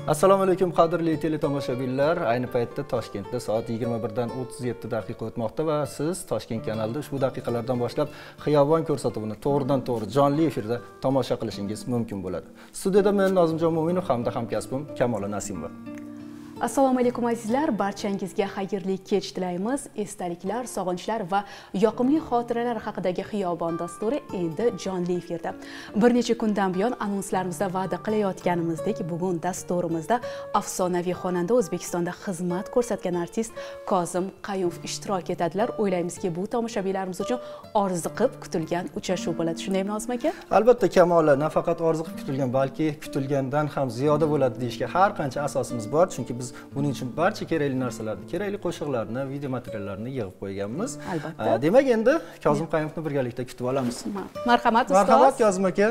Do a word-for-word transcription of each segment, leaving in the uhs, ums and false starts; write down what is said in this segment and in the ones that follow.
Assalomu alaykum qadrli teletomoshabinlar. Ayni paytda Toshkentda soat yigirma birdan o'ttiz yetti daqiqa o'tmoqda va siz Toshkent kanalida ushbu daqiqalardan boshlab xiyobon ko'rsatuvini to'g'ridan to'g'ri jonli efirda tomosha qilishingiz mumkin bo'ladi. Studiyada men Nozimjon Mo'minov hamda hamkasbim Kamola Nasimova. Assalomu alaykum azizlar, barchangizga xayrli kech tilaymiz. Esdaliklar, sog'inchlar va yoqimli xotiralar haqidagi xiyobon dasturi endi jonli efirda. Bir necha kundan buyon anonslarimizda va'da qilayotganimizdek, bugun dasturimizda afsonaviy xonanda, O'zbekistonda xizmat ko'rsatgan artist Kozim Qayumov ishtirok etadilar. O'ylaymizki, bu tomoshabinlarimiz uchun orziqib kutilgan uchrashuv bo'ladi. Shundaymi Nozim aka? Albatta Kamola, nafaqat orziqib kutilgan, balki kutilgandan ham ziyoda bo'ladi deyishga har qancha asosimiz bor, chunki biz buning uchun barcha kerakli narsalarni, kerakli qo'shiqlarni, video materiallarni yig'ib qo'yganmiz. Albatta. Demak, endi Kozim Qayumovni birgalikda kutib olamiz. Marhamat ustoz. Marhamat Kozim aka.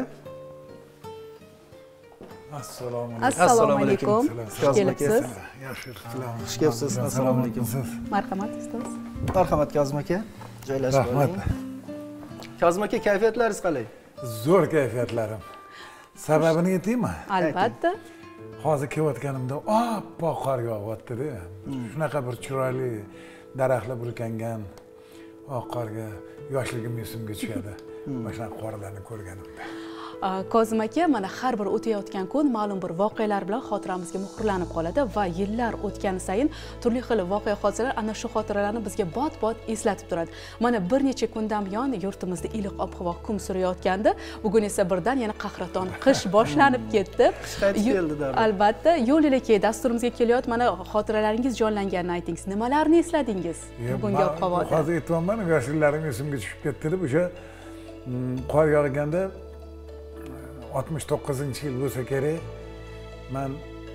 Assalomu alaykum. Assalomu alaykum. Kozim aka. Yaxshi qilamiz. Xush kelibsiz. Assalomu alaykum. Marhamat ustoz. Marhamat Kozim aka. Joylashib oling. Kozim aka, kayfiyatlaringiz qalay? Zo'r kayfiyatlarim. Sababini aytaymi? Albatta. Hozir kelayotganimda oppoq qor yog'yapti-da. Shunaqa bir chiroyli daraxtlar burkangan oq qorga yoshligim esimga tushadi. Mana shunaqa qorlarni ko'rganimda. Kozim aka, mana har bir o'tayotgan kun ma'lum bir voqealar bilan xotiramizga muhrlanib qoladi va yillar o'tgani sayin turli xil voqea hodisalar ana shu xotiralarni bizga bot-bot eslatib turadi. Mana bir necha kundan buyon yurtimizda iliq ob-havo hukm surayotgandi. Bugun esa birdan yana qahraton qish boshlanib ketdi. Albatta, yo'l yo'lakay dasturimizga kelyapti. Mana xotiralaringiz jonlanganini aytingiz. Nimalarni esladingiz bugungi ob-havoda? Hozir aytayman, yoshliklarim esimga tushib ketdi deb, o'sha qor yog'ganda oltmish to'qqizinchi yil bo'lsa kerak, men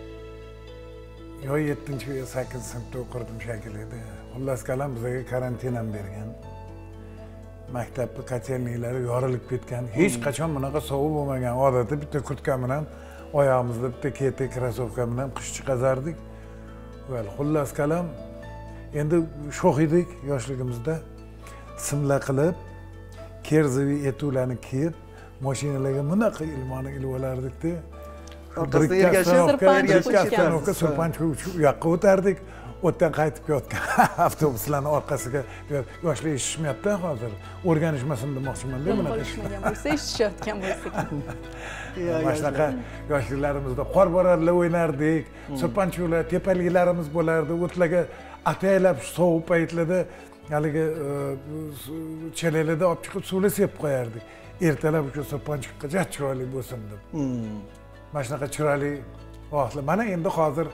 yo yettinchi yo sakkizinchi sinfda o'qirdim shekilli edi. Xullas kalom bizga karantin ham bergan. Maktabni kotelniklari yorilib ketgan. Hech qachon bunaqa sovuq bo'lmagan. Odatda bitta kurtka bilan oyog'imizda bitta kete krossovka bilan qish chiqazardik. Vel, xullas kalom endi sho'x edik yoshligimizda. Simla qilib, kerzivi etularni kiyib mashinalarga bunaqa ilmoni ilib olardik-da. Orqasida ergashib, surpanch u yoqqa o'tardik. O'tdan qaytib kelayotgan avtobuslarning orqasiga yoshlar eshitmayapti hozir. O'rganishmasin demoqchiman deb bunaqa eshitmagan bo'lsa, eshitishayotgan bo'lsa. Mana shunaqa yoshliklarimizda qor borarlar o'ynardik, surpanchlar, tepaliklarimiz bo'lardi, o'tlarga ataylab sovuq paytlarda haligi chelalarda olib chiqib suvni sepib qo'yardik. Ertalab o'sha surpanchiqqa chiroyli bo'lsin deb. Mana shunaqa chiroyli vaqtlar. Mana endi hozir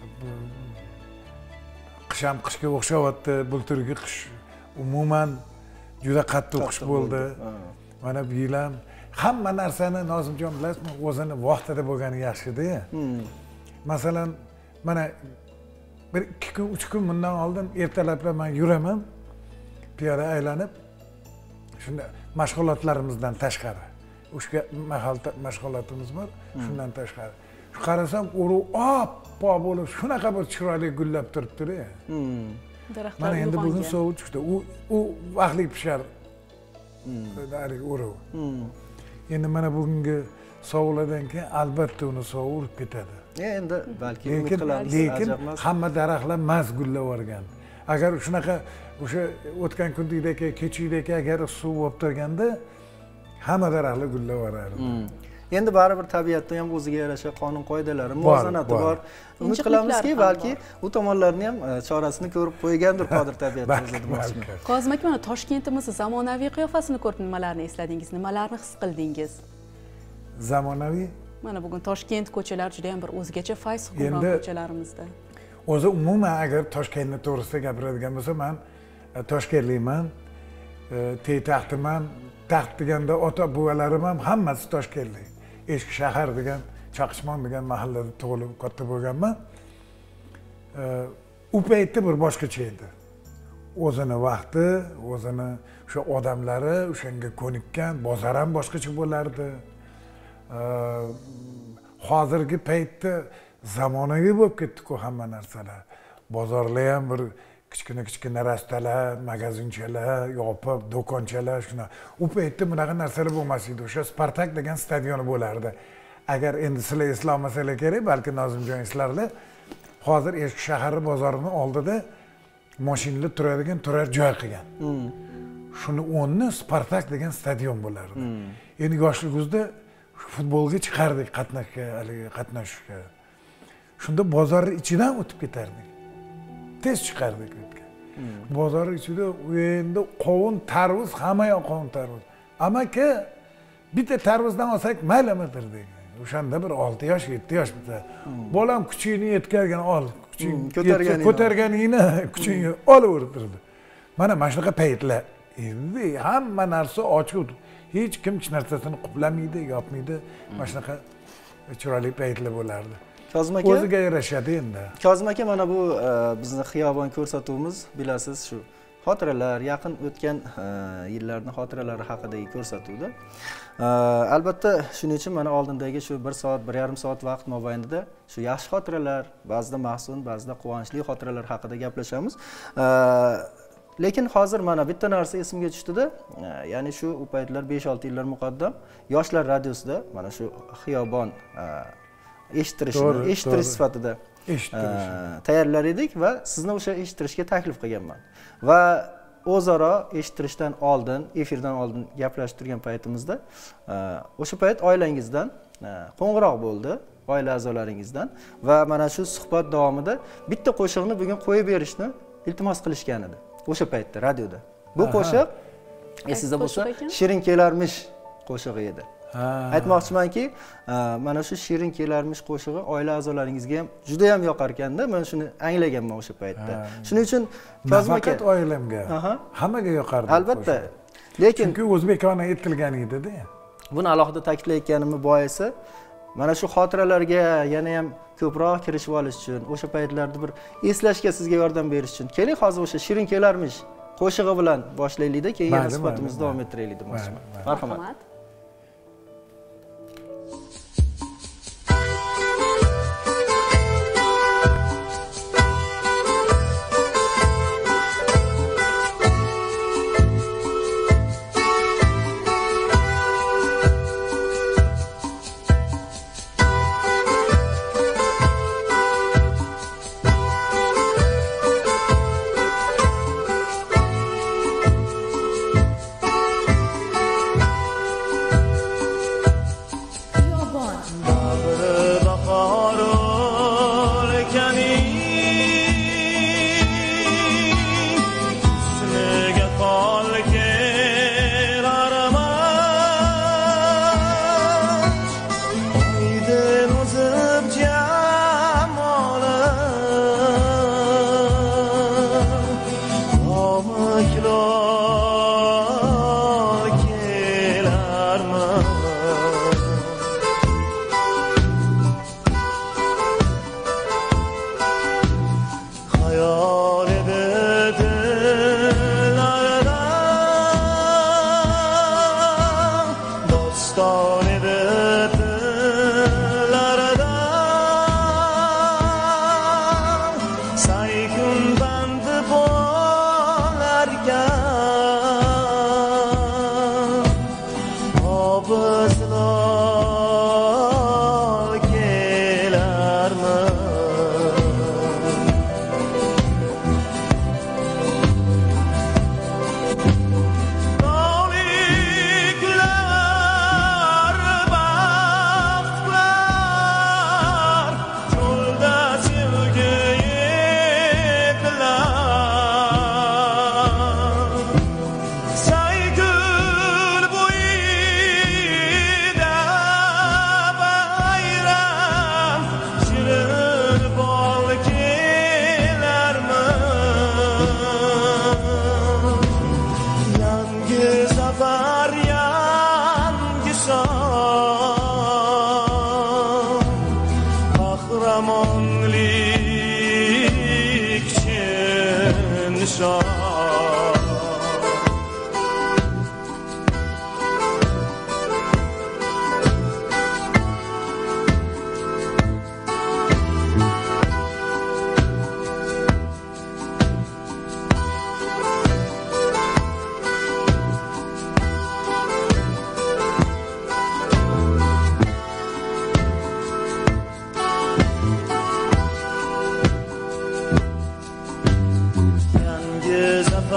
qish ham qishga o'xshayapti. Bulturgi qish umuman juda qattiq qish bo'ldi. Mana bu yil ham hamma narsani Nozimjon bilasizmi, o'zini vaqtida bo'lgani yaxshi-da. Masalan, mana bir ikki kun, uch kun bundan oldin ertalablar men yuraman, piyoda aylanib, shunda mashg'ulotlarimizdan tashqari. O'sha mahal mashg'ulotimiz bor, shundan tashqari. Shu qarasam, o'ru oppoq bo'lib, shunaqa bir chiroyli gullab turibdi-da. Daraxtlar mana endi bugun sovuq chiqdi. U u vaqtlik pishar. Haligi o'ru. Endi mana bugungi sovuqlardan keyin albatta uni sovuq urib ketadi. Endi balki umid qilamiz, lekin hamma daraxtlar maz gullab o'rgan. Agar shunaqa o'sha o'tgan kundagidek, kechagidek agar suv bo'lib turganda hamma daraxtlar gullab o'rardi. Endi baribir tabiatda ham o'ziga yarasha qonun qoidalari, muvozanati bor. Umid qilamizki, balki u tomonlarni ham chorasini ko'rib qo'ygandir qodir tabiat o'zi demoqchiman. Kozim aka, mana Toshkentimiz zamonaviy qiyofasini ko'rib nimalarni esladingiz, nimalarni his qildingiz? Zamonaviy? Mana bugun Toshkent ko'chalari juda ham bir o'zgacha fayz hukmron ko'chalarimizda. O'zi umuman agar Toshkentni to'g'risida gapiradigan bo'lsa, men Toshkentlikman, tey-taxtiman, taxt deganda ota buvalarim ham hammasi Toshkentlik. Eski shahar degan, Chaqishmon degan mahallada tug'ilib katta bo'lganman. U paytda bir boshqacha edi. O'zini vaqti, o'zini o'sha odamlari, o'shanga ko'nikkan, bozor ham boshqacha bo'lardi. Hozirgi paytda zamonaviy bo'lib ketdi-ku hamma narsalar. Bozorlar ham bir kichkina-kichkina rastalar, magazinchalar, yopib, do'konchalar shuna. U paytda bunaqa narsalar bo'lmas edi. O'sha Spartak degan stadion bo'lardi. agar endi sizlar eslolmasalar kerak, balki Nozimjon eslarlar. Hozir eski shahar bozorini oldida mashinalar turadigan turar joy qilgan. Shuni o'rni Spartak degan stadion bo'lardi. Endi yoshligimizda futbolga chiqardik qatnashga, haligi qatnashishga. Shunda bozorning ichidan o'tib ketardik. Tez chiqardik o'tga. Bozor ichida endi qovun, tarvuz, hamma yoq qovun, tarvuz. Amaki bitta tarvuzdan olsak maylimi derdik. O'shanda bir olti yosh, yetti yosh bitta. Bolam kuchini yetkazgan ol, kuching ko'targaningni, ko'targaningni kuchingni olib o'tirdi. Mana mana shunaqa paytlar endi hamma narsa ochiq. Hech kim hech narsasini qoplamaydi, yopmaydi. Mana shunaqa chiroyli paytlar bo'lardi. Kozim aka o'ziga yarashadi endi. Kozim aka mana bu bizni xiyobon ko'rsatuvimiz, bilasiz, shu xotiralar, yaqin o'tgan yillarning xotiralari haqidagi ko'rsatuvda. Albatta, shuning uchun mana oldindagi shu bir soat, bir yarim soat vaqt mobaynida shu yaxshi xotiralar, ba'zida mahzun, ba'zida quvonchli xotiralar haqida gaplashamiz. Lekin hozir mana bitta narsa esimga tushdida, ya'ni shu u paytlar besh olti yillar muqaddam Yoshlar radiosida mana shu xiyobon eshittirishni, eshittirish sifatida tayyorlar edik va sizni o'sha eshittirishga taklif qilganman. Va o'zaro eshittirishdan oldin, efirdan oldin gaplashib turgan paytimizda o'sha payt oilangizdan qo'ng'iroq bo'ldi, oila a'zolaringizdan va mana shu suhbat davomida bitta qo'shiqni bugun qo'yib berishni iltimos qilishgan edi. O'sha paytda radioda. Bu qo'shiq esingizda bo'lsa, Shirin kelarmish qo'shig'i edi. Aytmoqchimanki, mana shu Shirin kelarmish qo'shig'i oila a'zolaringizga ham juda ham yoqar ekanda. Men shuni anglaganman o'sha paytda. Shuning uchun Kozim aka, faqat oilamga, hammaga yoqardi. Albatta. Lekin chunki o'zbekona aytilgan edi-da. Buni alohida ta'kidlayotganimni boisi, mana shu xotiralarga yana ham ko'proq kirishib olish uchun, o'sha paytlarda bir eslashga sizga yordam berish uchun keling hozir o'sha Shirin kelarmish qo'shig'i bilan boshlaylik-da, keyin yana suhbatimizni davom ettiraylik demoqchiman. Marhamat.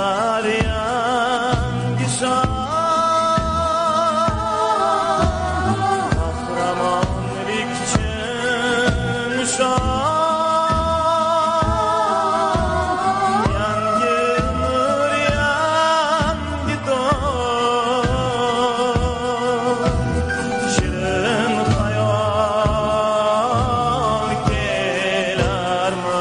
yig'lar yangi shon qahramonlikchi nishon yangi umr yangi don shirin hayol kelarmi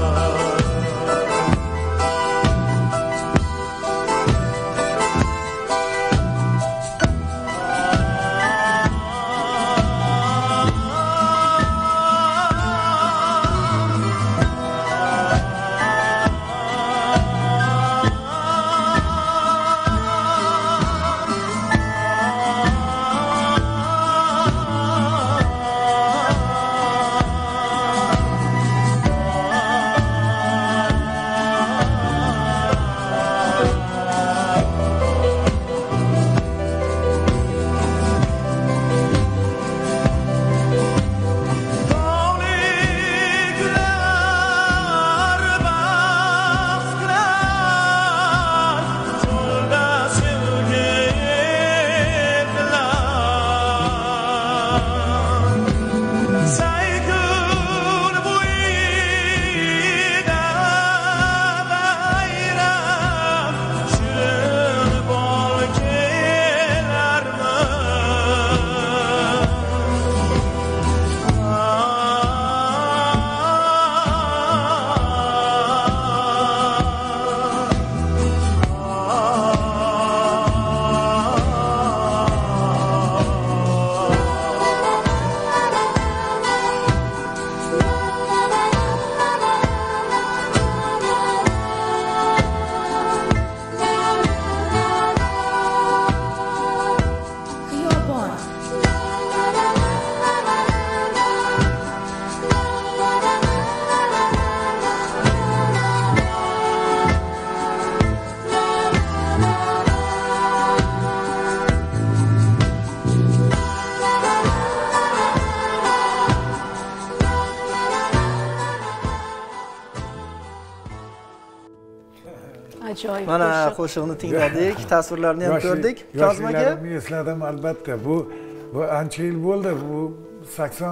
Ajoyib. Mana qo'shiqni tingladik, tasvirlarni ham ko'rdik. Kazim aka, yoshliklarimni esladim albatta. Bu bu ancha yil bo'ldi. Bu sakson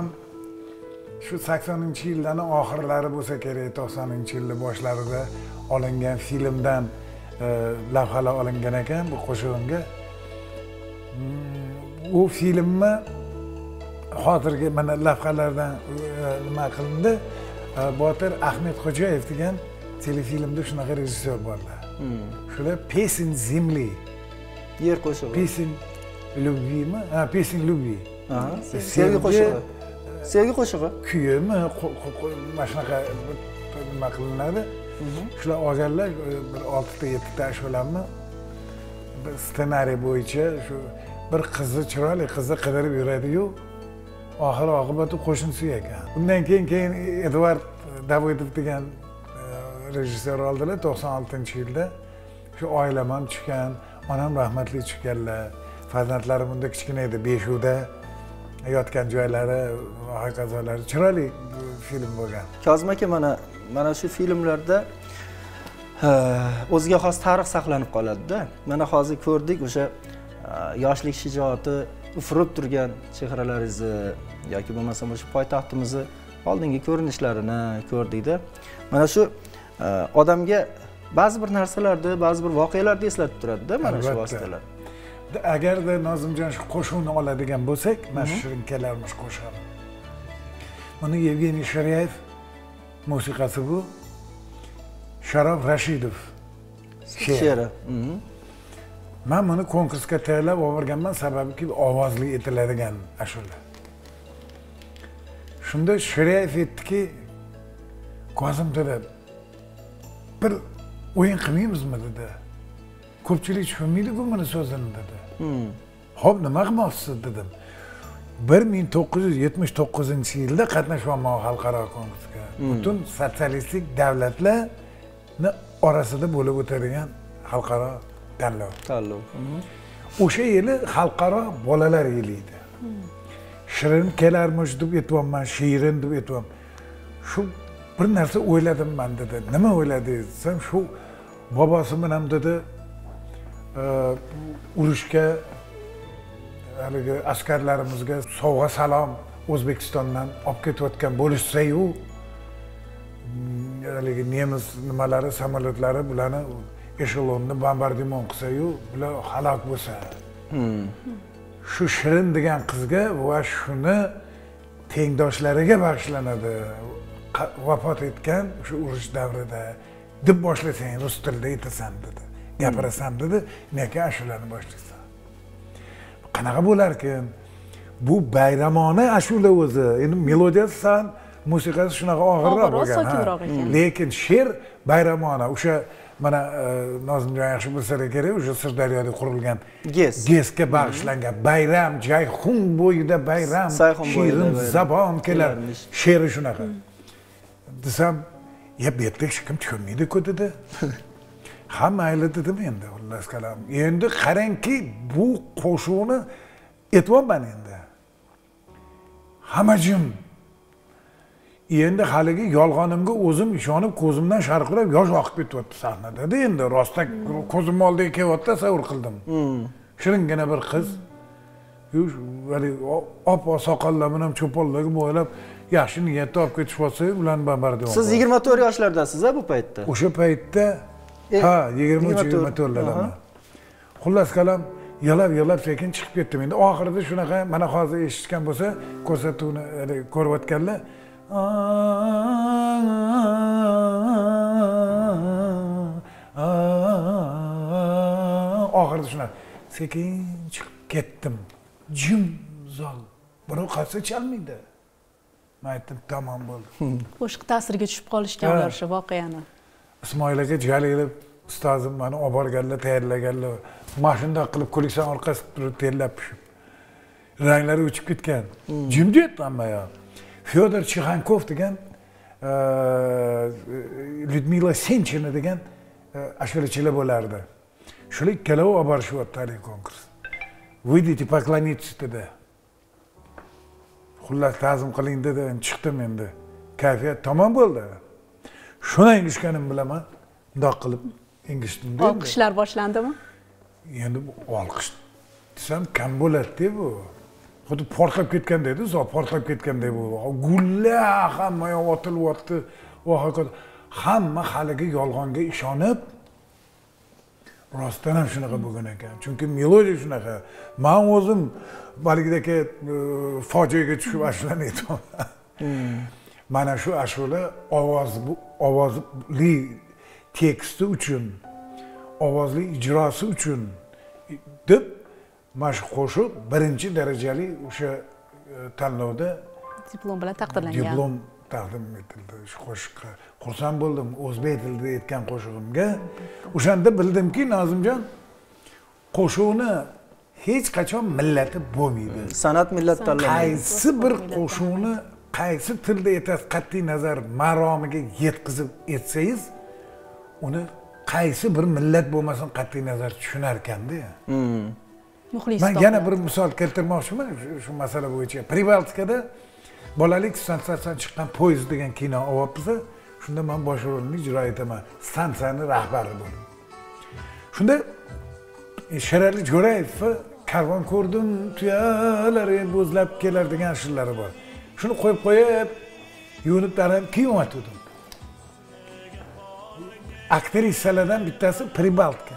shu saksoninchi yillarning oxirlari bo'lsa kerak, to'qsoninchi yillar boshlarida olingan filmdan lavhalar olingan ekan bu qo'shig'imga. U filmni hozirgi mana lavhalardan nima qilindi? Botir Ahmedxo'jayev degan telefilmda shunaqa rejissyor borlar. Shular Pesin Zemli. yer qo'shig'i. Pesin Любвimi? Ha, Pesin Любви. Aha, sevgi qo'shig'i. Sevgi qo'shig'i. Kuyimi, mana shunaqa nima qilinadi. Shular olganlar bir oltita yettita ashulamni bir ssenariy bo'yicha shu bir qizni chiroyli qizni qidirib yuradi-yu, oxir oqibati qo'shnisi ekan. Undan keyin keyin Edvard Davidov degan rejissyor oldilar to'qson oltinchi yilda. Shu oilam ham tushgan, onam rahmatli tushganlar. Farzandlarim unda kichkina edi, beshuda yotgan joylari, hoqazolari chiroyli film bo'lgan. Kazim aka, mana mana shu filmlarda o'ziga xos tarix saqlanib qoladi-da. Mana hozir ko'rdik o'sha yoshlik shijoati ufurib turgan chehralaringizni yoki bo'lmasam o'sha poytaxtimizni oldingi ko'rinishlarini ko'rdik-da. Mana shu odamga ba'zi bir narsalarni, ba'zi bir voqealarni eslatib turadi-da mana shu vositalar. Agarda Nozimjon shu qo'shuvni oladigan bo'lsak, mana shu shirinkalarimiz qo'shadi. Buni Yevgeniy Shiryayev musiqasi bu. Sharof Rashidov she'ri. Men buni konkursga tayyorlab olganman, sababiki ovozli aytiladigan ashula. Shunda Shiryayev aytdiki, Kozim dedi, bir o'yin qilmaymizmi dedi. Ko'pchilik tushunmaydi-ku buni so'zini dedi. Xo'p, nima qilmoqchisiz dedim. bir ming to'qqiz yuz yetmish to'qqizinchi yilda qatnashganman xalqaro konkursga. Butun sotsialistik davlatlarni orasida bo'lib o'tadigan xalqaro tanlov. Tanlov. O'sha yili xalqaro bolalar yili edi. Shirin kelarmish deb aytibman, shirin deb aytibman. Shu bir narsa o'yladim men dedi. Nima o'yladingiz desam, shu bobosi bilan dedi urushga haligi askarlarimizga sovg'a salom O'zbekistondan olib ketayotgan bo'lishsa-yu, haligi nemis nimalari, samolyotlari bularni eshelonni bombardimon qilsa-yu, bular halok bo'lsa. Shu Shirin degan qizga va shuni tengdoshlariga bag'ishlanadi. Vafot etgan shu urush davrida deb boshlasang, rus tilida aytasan dedi. Gapirasan dedi, nega ashulani boshlaysan. Qanaqa bo'larkan? Bu bayramona ashula o'zi. Endi melodiyasi san, musiqasi shunaqa og'irroq bo'lgan. Lekin she'r bayramona. O'sha mana Nozimjon yaxshi bilsalar kerak, o'sha Sirdaryoda qurilgan Gez. Gezga bag'ishlangan bayram, Jayxun bo'yida bayram, shirin zabon kelar. She'ri shunaqa. Desam, ya bu yerda hech kim tushunmaydi-ku dedi. Ha mayli dedim endi, xullas qalam. Endi qarangki, bu qo'shiqni aytibman endi. Hamma jim. Endi haligi yolg'onimga o'zim ishonib, ko'zimdan sharqirab yosh oqib ketyapti sahnada. Endi rostda ko'zim oldiga kelyapti, tasavvur qildim. Shiringina bir qiz, hali op-oq soqollar bilan cho'ponlarga bo'ylab yaxshi niyatda olib ketib bo'lsa, ularni bombardimon. Siz yigirma to'rt yoshlardasiz-a bu paytda? O'sha paytda ha, yigirma uch yigirma to'rtlardaman. Xullas qalam, yalab-yalab sekin chiqib ketdim. Endi oxirida shunaqa, mana hozir eshitgan bo'lsa, ko'rsatuvni ko'rayotganlar oxirida shunaqa sekin chiqib ketdim. Jim zol. Birov qarsa chalmaydi. Men aytdim, tamom bo'ldi. Qo'shiq ta'siriga tushib qolishgan ular shu voqeani. Ismoil aka jalilib ustozim meni olib borganlar, tayyorlaganlar. Mashinada qilib ko'liksan orqasida turib terlab pishib. Ranglari o'chib ketgan. Jimjit hamma yoq. Fyodor Chixankov degan Lyudmila Senchina degan ashulachilar bo'lardi. Shular ikkalovi olib borishyapti haligi konkurs. Выйдите, поклонитесь dedi. Xullas ta'zim qiling dedi, chiqdim endi. Kayfiyat tamom bo'ldi. Shuni engishganim bilaman, bundoq qilib engishdim dedi. Olqishlar boshlandimi? Endi olqish desam kam bo'ladi bu. Xuddi portlab ketganda edi, zo portlab ketganda bu. Gullar hamma yoq otilyapti. Vohakot hamma haligi yolg'onga ishonib rostdan ham shunaqa bo'lgan ekan. Chunki melodiya shunaqa. Men o'zim baligidagi fojiaga tushib ashulani aytaman. Mana shu ashula ovoz bu ovozli teksti uchun, ovozli ijrosi uchun deb mana shu qo'shiq birinchi darajali o'sha tanlovda diplom bilan taqdirlangan. Diplom taqdim etildi shu qo'shiqqa. Xursand bo'ldim o'zbek tilida aytgan qo'shig'imga. O'shanda bildimki, Nozimjon qo'shiqni hech qachon millati bo'lmaydi. San'at millat tanlamaydi. Qaysi bir qo'shiqni qaysi tilda aytasiz, qat'iy nazar maromiga yetkazib aytsangiz, uni qaysi bir millat bo'lmasin qat'iy nazar tushunar ekanda. Muxlis. Men yana bir misol keltirmoqchiman shu masala bo'yicha. Pribaltikada bolalik stansiyadan chiqqan poyezd degan kino olyapmiz. Shunda men bosh rolni ijro etaman. Stansiyani rahbari bo'ldim. Shunda Sherali Jo'rayev karvon ko'rdim, tuyalari bo'zlab kelar degan ashulari bor. Shuni qo'yib qo'yib, yo'lib tarab kiymayotdim. Aktrisalardan bittasi Pribaltka.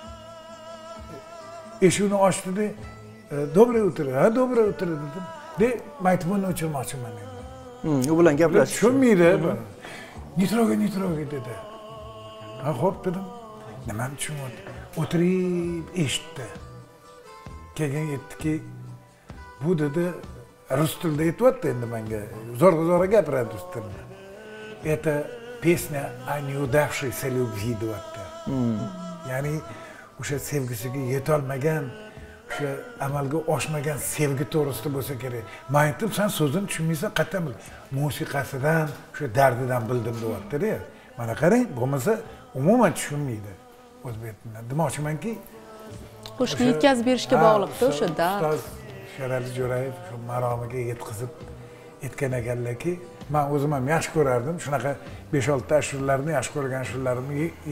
Eshikni ochdi-da, "Доброе утро, ha, доброе утро" dedim. De, maytibonni o'chirmoqchiman endi. U bilan gaplashish. Tushunmaydi. Nitroga, nitroga dedi. Ha, xo'p dedim. Nimani tushunyapti? O'tirib eshitdi. Keyin aytdiki, bu dedi rus tilida aytyapti endi menga. Zo'rg'a-zo'rg'a gapiradi rus tilida. Это песня о неудавшейся любви deyapti. Ya'ni o'sha sevgisiga yetolmagan, o'sha amalga oshmagan sevgi to'g'risida bo'lsa kerak. Men aytdim, sen so'zini tushunmaysan, qattan bil. Musiqasidan, o'sha dardidan bildim deyapti-da. Mana qarang, bo'lmasa umuman tushunmaydi o'zbek tilini. Demoqchimanki, qo'shiqni yetkazib berishga bog'liqda o'sha dard. Ustoz Sherali Jo'rayev shu maromiga yetkazib aytgan ekanlarki, men o'zim ham yaxshi ko'rardim. Shunaqa besh olti ta ashulalarni, yaxshi ko'rgan ashulalarimni yig'ib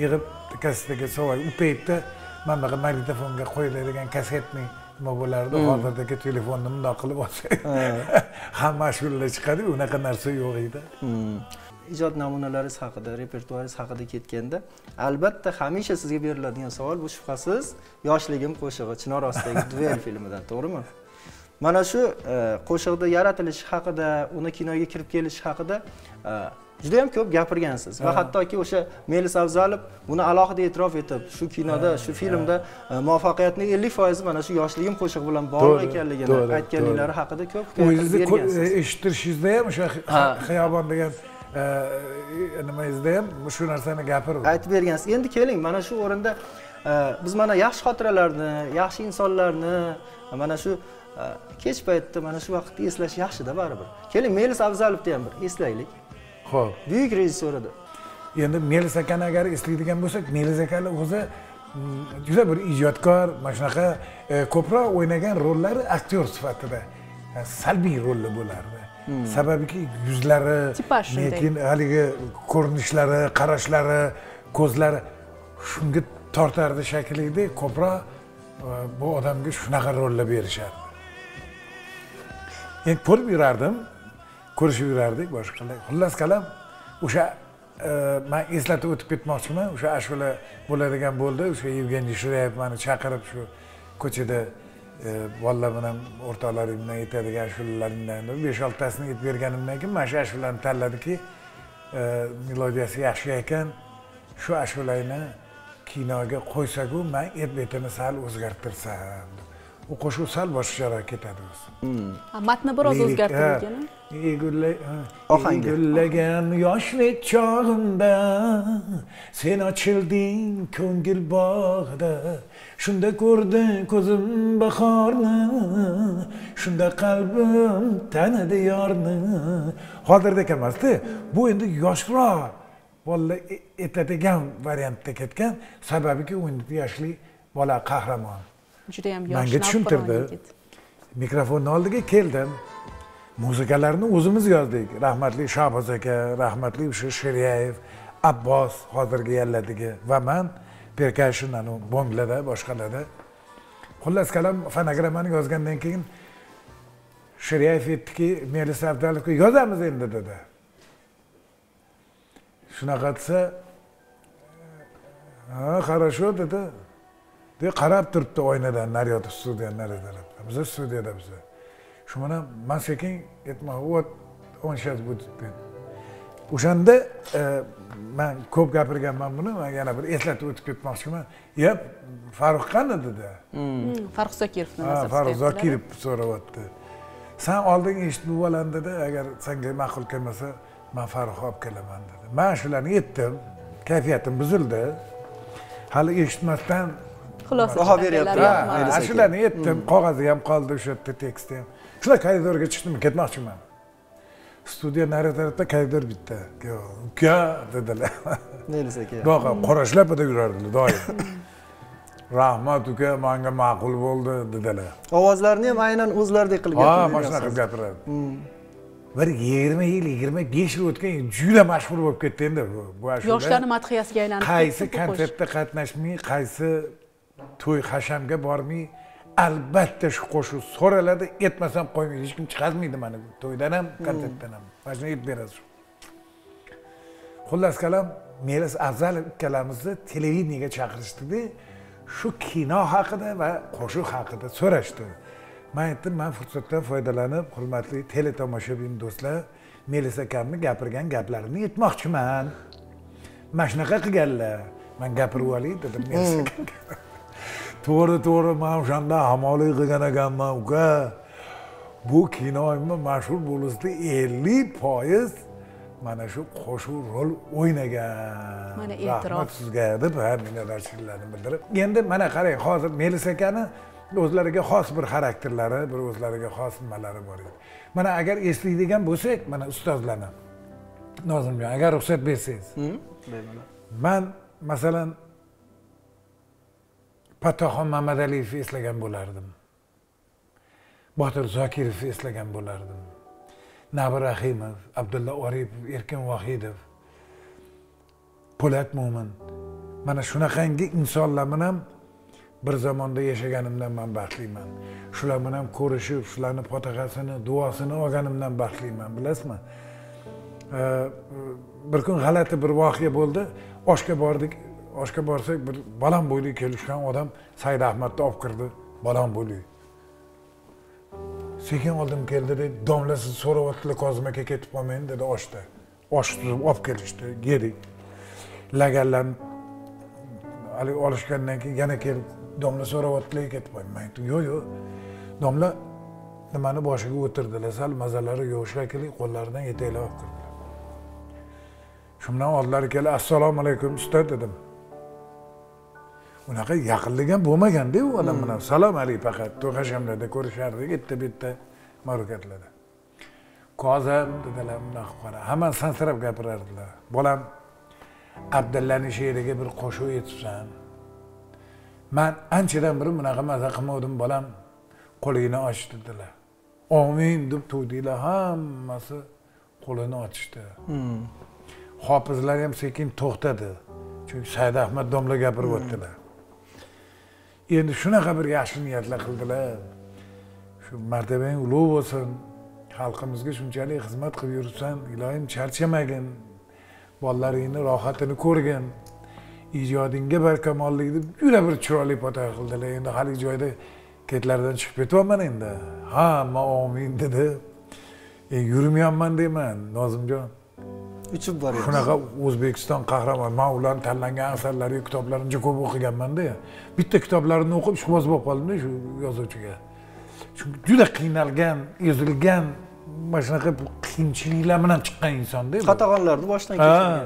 kasetaga savoy u paytda mana bunaqa magnitofonga qo'yiladigan kasetning nima bo'lardi, hozirgi telefonni bundoq qilib olsak hamma ashulalar chiqadi, unaqa narsa yo'q edi. Ijod namunalaringiz haqida, repertuaringiz haqida ketganda, albatta hamisha sizga beriladigan savol bu shubhasiz Yoshligim qo'shig'i Chinor ostidagi duel filmidan, to'g'rimi? Mana shu qo'shiqda yaratilishi haqida, uni kinoga kirib kelishi haqida juda ham ko'p gapirgansiz va hattoki o'sha Melis Afzalov buni alohida e'tirof etib, shu kinoda, shu filmda muvaffaqiyatning ellik foizi mana shu Yoshligim qo'shig'i bilan bog'liq ekanligini aytganliklari haqida ko'p hikoya bergansiz. Eshittirishingizda ham o'sha xiyobon degan nimangizda ham shu narsani gapirib aytib bergansiz. Endi keling, mana shu o'rinda biz mana yaxshi xotiralarni, yaxshi insonlarni mana shu kech paytda mana shu vaqtda eslash yaxshi-da baribir. Keling, Melis Afzalovni ham bir eslaylik. Xo'p. Buyuk rejissyor edi. Endi Melis akani agar eslaydigan bo'lsak, Melis akani o'zi juda bir ijodkor, mana shunaqa ko'proq o'ynagan rollari aktyor sifatida salbiy rollar bo'lardi. Sababiki yuzlari, lekin haligi ko'rinishlari, qarashlari, ko'zlari shunga tortardi shaklida ko'proq bu odamga shunaqa rollar berishardi. Endi ko'rib yurardim, ko'rishib yurardik boshqalar. Xullas qalam o'sha men eslatib o'tib ketmoqchiman, o'sha ashula bo'ladigan bo'ldi, o'sha Yevgeniy Shiryayev meni chaqirib shu ko'chada bolalar bilan o'rtoqlarimdan aytadigan ashulalarimdan besh oltitasini aytib berganimdan keyin mana shu ashulani tanladiki, melodiyasi yaxshi ekan, shu ashulani kinoga qo'ysak-ku, men et-betini sal o'zgartirsam. U qo'shiq sal boshqacharoq ketadi o'zi. Matni biroz o'zgartirilgan. Gullagan yoshlik chog'imda sen ochilding ko'ngil bog'ida, shunda ko'rdim ko'zim bahorni, shunda qalbim tanidi yorni. Hozirda emas-da, bu endi yoshroq bolalar aytadigan variantda ketgan, sababiki o'n yetti yoshli bola qahramon. Juda ham yosh. Menga tushuntirdi. Mikrofonni oldiga keldim. Muzikalarni o'zimiz yozdik. Rahmatli Shahboz aka, rahmatli o'sha Shiryayev, Abbos hozirgi yalladigi va men percussion anu bonglada, boshqalarda. Xullas qalam fonogrammani yozgandan keyin Shiryayev aytdiki, Melis Afzalovga yozamiz endi dedi. Shunaqa desa, ha, хорошо dedi. Deb qarab turibdi oynadan, naryoqda studiyadan naridalar. Biz studiyada biz. Shu mana men sekin aytma, вот он сейчас будет. O'shanda men ko'p gapirganman buni, men yana bir eslatib o'tib ketmoqchiman. "Yep, Farruh qani?" dedi. Farruh Zokirovni nazarda tutib. Farruh Zokirov so'rayapti. "Sen oldin eshitib olam" dedi, "Agar senga ma'qul kelmasa, men Farruh olib kelaman" dedi. Men shularni aytdim. Kayfiyatim buzildi. Hali eshitmasdan xulosa beryapti. Shularni aytdim, qog'ozi ham qoldi, o'sha yerda teksti ham. Shular koridorga chiqdim, ketmoqchiman. Studiya nari tarafda koridor bitta. "Uka" dedilar. Melis aka. Doqa qorashlabda yurardilar doim. "Rahmat uka, menga ma'qul bo'ldi" dedilar. Ovozlarni ham aynan o'zlaridek qilib gapirgan. Ha, mana shunaqa gapiradi. Bir yigirma yil, yigirma besh yil o'tgan, juda mashhur bo'lib ketdi endi bu ashula. Yoshlarning madhiyasiga aylanib ketdi. Qaysi konsertda qatnashmay, qaysi to'y hashamga bormay, albatta shu qo'shiq so'raladi, aytmasam qo'ymaydi, hech kim chiqazmaydi meni to'ydan ham, konsertdan ham. Mana shuni aytib berasiz. Xullas qalam Melis Afzalov ikkalamizni televideniyaga chaqirishdi, shu kino haqida va qo'shiq haqida so'rashdi. Men aytdim, men fursatdan foydalanib, hurmatli teletomoshabin do'stlar, Melis akamni gapirgan gaplarini aytmoqchiman. Mana shunaqa qilganlar. Men gapirib olay dedim Melis akamga. To'g'ri, to'g'ri, men o'shanda hamolik qilgan ekanman, uka. Bu kinoimni mashhur bo'lishda ellik foiz mana shu qo'shiq rol o'ynagan. Mana e'tirof sizga deb minnatdorchiliklarni bildirib. Endi mana qarang, hozir Melis akani o'zlariga xos bir xarakterlari, bir o'zlariga xos nimalari bor edi. Mana agar eslaydigan bo'lsak, mana ustozlarni. Nozimjon, agar ruxsat bersangiz. Men masalan Patoxon Mamadaliyevni eslagan bo'lardim. Botir Zokirovni eslagan bo'lardim. Nabir Rahimov, Abdulla Oripov, Erkin Vohidov, Po'lat Mo'min. Mana shunaqangi insonlar bilan bir zamonda yashaganimdan men baxtliman. Shular bilan ko'rishib, shularning fotoğrafini, duosini olganimdan baxtliman, bilasizmi? Bir kun g'alati bir voqea bo'ldi. Oshga bordik. Oshga borsak bir baland bo'yli kelishgan odam Said Ahmadni olib kirdi, baland bo'yli. Sekin oldim keldi dedi, domla siz so'rayotdilar, Kozim aka ketib qolmayin dedi oshda. Osh tuzib olib kelishdi, yedik. Laganlarni hali olishgandan keyin yana kelib domla so'rayotdilar, ketib qolmayin. Men aytdim, yo'q, yo'q. Domla nimani boshiga o'tirdilar, sal mazalari yo'q shekilli, qo'llaridan yetaklab olib kirdilar. Shundan oldilari kelib, assalomu alaykum usta dedim. Unaqa yaqinlik ham bo'lmagan-da u odam bilan. Salom alaykum faqat to'qashamlarda ko'rishardik, bitta-bitta ma'rufatlarda. Kozim dedilar, bunaqa qara. Hamma sansirab gapirardilar. Bolam Abdullaning she'riga bir qo'shiq aytibsan. Men anchadan beri bunaqa maza qilmadim, bolam qo'lingni och dedilar. Amin deb to'ydilar, hammasi qo'lini ochishdi. Hofizlar ham sekin to'xtadi. Chunki Said Ahmad domla gapirib o'tdilar. Endi shunaqa bir yaxshi niyatlar qildilar. Shu martabang ulug' bo'lsin. Xalqimizga shunchalik xizmat qilib yuribsan, ilohim charchamagin. Bolalaringni rohatini ko'rgin. Ijodingga barkamollik deb juda bir chiroyli fotoğraf qildilar. Endi hali joyda ketlardan chiqib ketyapman endi. Hamma amin dedi. E yurmayapman deyman, Nozimjon. Uchib boryapsiz. Shunaqa O'zbekiston qahramon, men ularning tanlangan asarlari, kitoblarini juda ko'p o'qiganman-da. Bitta kitoblarini o'qib ishqiboz bo'lib qoldim-da shu yozuvchiga. Chunki juda qiynalgan, ezilgan, mana shunaqa qiyinchiliklar bilan chiqqan inson-da. Qatag'onlarni boshdan kechirgan.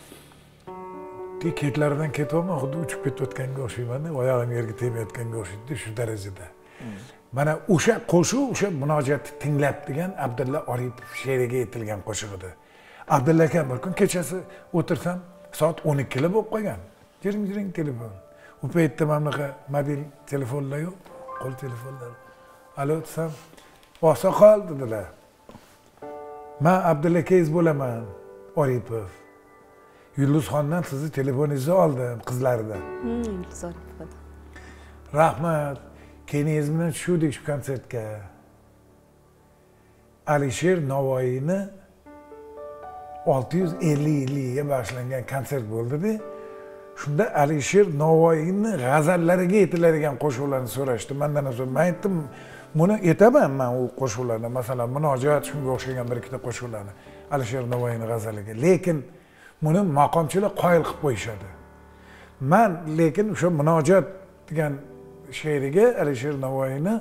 Ketlaridan ketyapman, xuddi uchib ketayotganga o'xshayman-da, oyog'im yerga tegmayotganga o'xshaydi shu darajada. Mana o'sha qo'shiq, o'sha munojatni tinglab degan Abdulla Oripov she'riga aytilgan qo'shiq edi. Abdulla aka bir kun kechasi o'tirsam, soat o'n ikki bo'lib qolgan. Jiring-jiring telefon. U paytda mamlaqa mobil telefonlar yo'q, qo'l telefonlar. Alo desam, "Oqsoqol" dedilar. "Men Abdulla akangiz bo'laman, Oripov. Yulduzxondan sizni telefoningizni oldim, qizlaridan." Hmm, Yulduz Oripov. Rahmat. Kelingiz bilan tushdik shu konsertga. Alisher Navoiyni olti yuz ellik yilligiga bag'ishlangan konsert bo'ldi-da. Shunda Alisher Navoiyni g'azallariga aytiladigan qo'shiqlarni so'rashdi. Mendan so'rab, men aytdim, buni aytaman men u qo'shiqlarni, masalan, munojat shunga o'xshagan bir ikkita qo'shiqlarni Alisher Navoiyni g'azaliga. Lekin buni maqomchilar qoyil qilib qo'yishadi. Men lekin o'sha munojat degan she'riga Alisher Navoiyni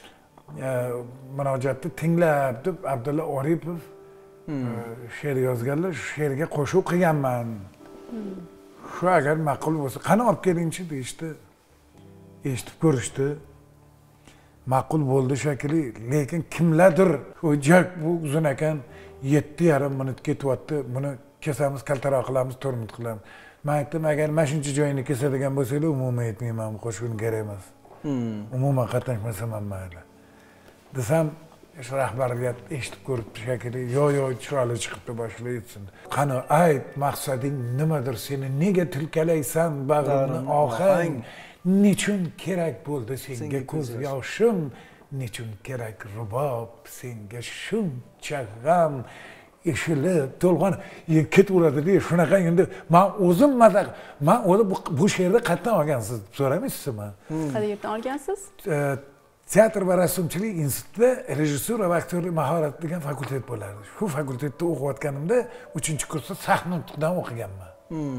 munojatni tinglab deb Abdulla Oripov she'r yozganlar, shu she'rga qo'shiq qilganman. Shu agar ma'qul bo'lsa, qani olib kelingchi deyishdi. Eshitib ko'rishdi. Ma'qul bo'ldi shekilli, lekin kimlardir o'jak bu uzun ekan yetti yarim minut ketyapti. Buni kesamiz, kaltaroq qilamiz, to'rt minut qilamiz. Men aytdim, agar mana shuncha joyini kesadigan bo'lsanglar, umuman aytmayman, bu qo'shiqni kerak emas. Umuman qatnashmasam ham mayli. Desam, ish rahbariyat eshitib ko'rib shekilli, yo'q yo'q chiroyli chiqibdi boshla aytsin. Qani ayt, maqsading nimadir, seni nega tilkalaysan bag'rimni ohang? Nechun kerak bo'ldi senga ko'z yoshim? Nechun kerak rubob senga shuncha g'am? Eshilib to'lg'on ketaveradi-da, shunaqa endi men o'zim maza, men o'zi bu she'rni qayerdan olgansiz so'ramaysizmi? Qayerdan yerdan olgansiz? Teatr va rassomchilik institutida rejissura va aktyorlik mahorati degan fakultet bo'lardi. Shu fakultetda o'qiyotganimda uchinchi kursda sahna nutqidan o'qiganman.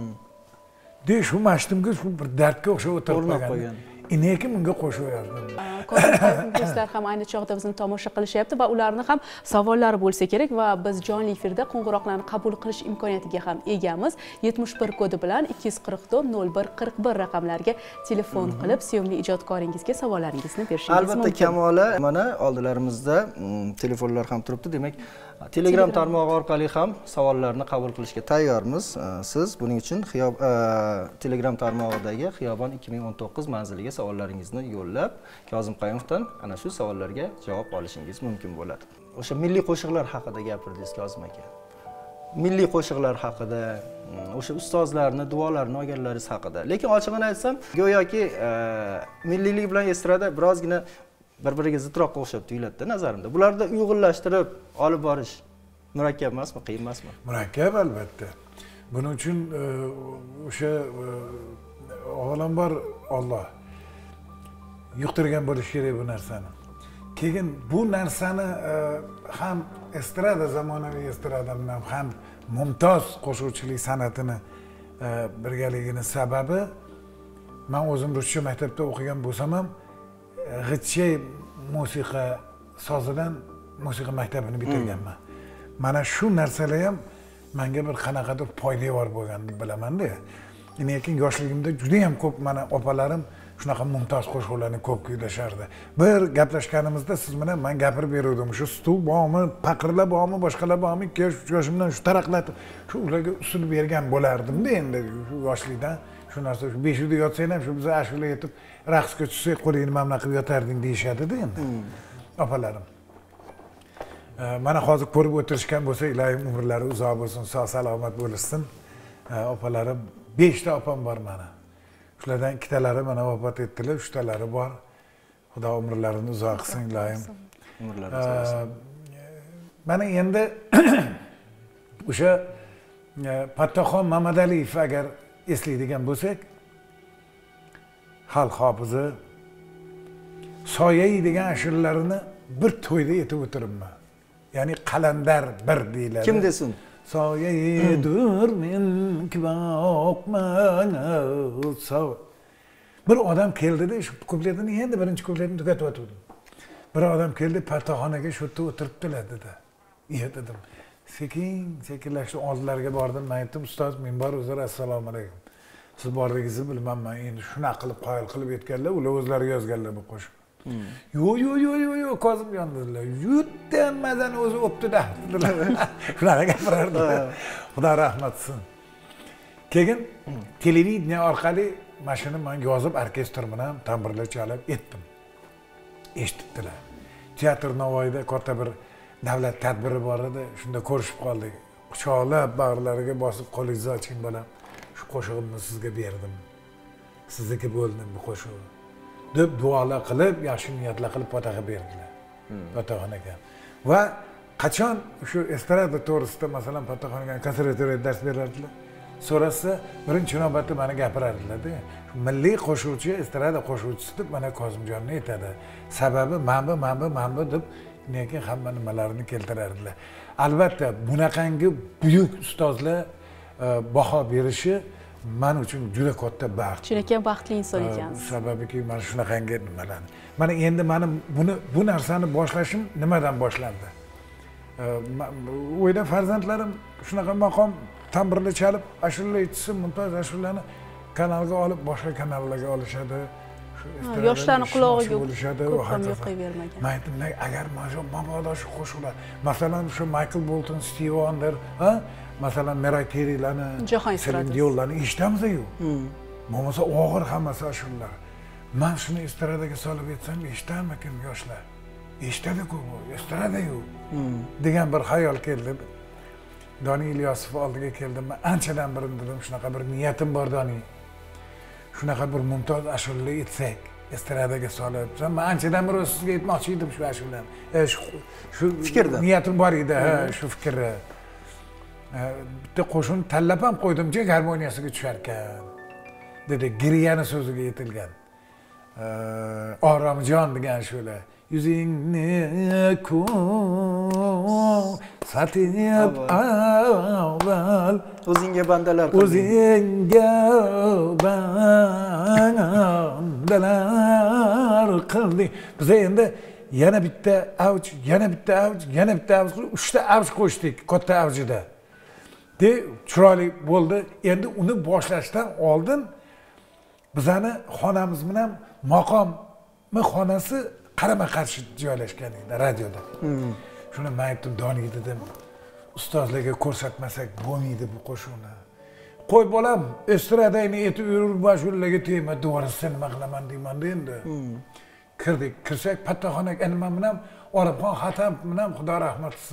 De shu mashtumga shu bir dardga o'xshab o'tirib qolgan. Inekim unga qo'shib yozdim. Do'stlar ham ayni chog'da bizni tomosha qilishyapti va ularni ham savollari bo'lsa kerak va biz jonli efirda qo'ng'iroqlarni qabul qilish imkoniyatiga ham egamiz. yetmish bir kodi bilan ikki yuz qirq to'rt nol bir qirq bir raqamlarga telefon qilib sevimli ijodkoringizga savollaringizni berishingiz mumkin. Albatta Kamola, mana oldilarimizda telefonlar ham turibdi. Demak, Telegram tarmog'i orqali ham savollarni qabul qilishga tayyormiz. Siz buning uchun Telegram tarmog'idagi Xiyobon ikki ming o'n to'qqiz manziliga savollaringizni yo'llab, Kozim Qayomovdan ana shu savollarga javob olishingiz mumkin bo'ladi. O'sha milliy qo'shiqlar haqida gapirdingiz, Kozim aka. milliy qo'shiqlar haqida, o'sha ustozlarni, duolarini olganlaringiz haqida. Lekin ochig'ini aytsam, go'yoki milliylik bilan estrada birozgina bir-biriga zidroqqa o'xshab tuyuladi nazarimda. Bularni uyg'unlashtirib olib borish murakkab emasmi, qiyin emasmi? Murakkab albatta. Buning uchun o'sha avvalambor Alloh yuqtirgan bo'lishi kerak bu narsani. Keyin bu narsani ham estrada, zamonaviy estrada bilan ham mumtoz qo'shuvchilik san'atini birgaligini sababi, men o'zim ruscha maktabda o'qigan bo'lsam ham g'itchay musiqa sozidan musiqa maktabini bitirganman. Mana shu narsalar ham menga bir qanaqadir foydavor bo'lganini bilaman-da. Lekin yoshligimda juda ham ko'p mana opalarim shunaqa mumtoz qo'shiqlarni ko'p kuylashardi. Bir gaplashganimizda siz bilan men gapirib beruvdim. Shu stul bormi, paqirlar bormi, boshqalar bormi, yoshimdan shu taraqlatib, shu ularga usul bergan bo'lardim-da endi shu yoshlikdan. Shu narsa shu besh yilda yotsang ham shu biz ashula yetib raqsga tushsak qo'lingni mamna qilib yotarding deyishadi-da endi. Opalarim. Mana hozir ko'rib o'tirishgan bo'lsa, ilohim umrlari uzoq bo'lsin, sog' salomat bo'lishsin. Opalarim besh ta opam bor mana. Shulardan ikkitalari mana vafot etdilar, uchtalari bor. Xudo umrlarini uzoq qilsin, ilohim. Umrlari uzoq bo'lsin. Mana endi o'sha Pattaxon Mamadaliyev agar eslaydigan bo'lsak, xalq hofizi Soyai degan ashulalarini bir to'yda aytib o'tiribman. Ya'ni qalandar bir deyiladi. Kim desin? Soyaidir men kibokman. Bir odam keldida shu kupletini endi birinchi kupletini tugatib o'tdim. Bir odam keldi, Pattaxonaga shu yerda o'tiribdilar dedi. "Iya" dedim. Sekin, sekinlashib oldilariga bordim. Men aytdim, "Ustoz, minbar o'zlari assalomu alaykum. Siz borligingizni bilmayman. Endi shunaqa qilib qoyil qilib aytganlar, ular o'zlari yozganlar bu qo'shiq." Yo yo yo yo yo Kozim yondilar. Yutdan o'zi o'pdi-da. Shunaqa gapirardilar. Xudo rahmat qilsin. Keyin televideniya orqali mashina men yozib orkestr bilan tamburlar chalib etdim. Eshitdilar. Teatr Navoiyda katta bir davlat tadbiri bor edi. Shunda ko'rishib qoldik. Quchoqlab bag'rlariga bosib qo'lingizni oching bolam. Shu qo'shig'imni sizga berdim. Sizniki bo'ldi bu qo'shiq. deb duolar qilib, yaxshi niyatlar qilib fotoga berdilar. Fotoxonaga. Va qachon shu estrada to'g'risida masalan fotoxonaga konservatoriya dars berardilar. So'rasa, birinchi navbatda meni gapirardilar-da. Milliy qo'shuvchi, estrada qo'shuvchisi deb mana Kozimjonni aytadi. Sababi mana bu, mana bu, mana bu deb lekin hamma nimalarini keltirardilar. Albatta, bunaqangi buyuk ustozlar baho berishi men uchun juda katta baxt. Chinakam baxtli inson ekansiz. Sababiki mana shunaqangi nimalar. Mana endi mening buni bu narsani boshlashim nimadan boshlandi? O'yda farzandlarim shunaqa maqom tamburlar chalib, ashula aytsa, mumtoz ashulani kanalga olib, boshqa kanallarga olishadi. Yoshlarning qulog'iga ko'p ham yo'qayvermagan. Men aytdim, agar mabodo shu qo'shiqlar, masalan shu Michael Bolton, Steve Wonder, ha? Masalan Mariah Carey'larni, Celine Dion'larni eshitamiz-ku. Bo'lmasa og'ir hammasi ashulalar. Men shuni estradaga solib aytsam, eshitarmikin yoshlar? Eshitadi-ku bu, estrada-ku. degan bir xayol keldi. Doni Ilyosov oldiga keldim. Men anchadan beri dedim, shunaqa bir niyatim bor Doni. Shunaqa bir mumtoz ashulalar aytsak, estradaga solib. Men anchadan beri sizga aytmoqchi edim shu ashulani. Shu fikrda niyatim bor edi, ha, shu fikrda. Bitta qo'shin tanlab ham qo'ydimchi, garmoniyasiga tushar ekan. Dedi, Giriyani so'ziga aytilgan. Oromjon degan shular. Yuzingni ko'rsatib avval o'zingga bandalar qilding. O'zingga bandalar qilding. Biz endi yana bitta avj, yana bitta avj, yana bitta avj qilib, uchta avj qo'shdik katta avjida. De chiroyli bo'ldi. Endi uni boshlashdan oldin bizani xonamiz bilan maqommi xonasi qarama-qarshi joylashgan edi radioda. Shuni men aytdim, Doni dedim, ustozlarga ko'rsatmasak bo'lmaydi bu qo'shiqni. Qo'y bolam, estradani aytib yurib, ashulalarga tegma, to'g'risi nima qilaman deyman endi. Kirdik, kirsak Pattaxonaga nima bilan Orabxon Xatam bilan Xudo rahmat qilsin,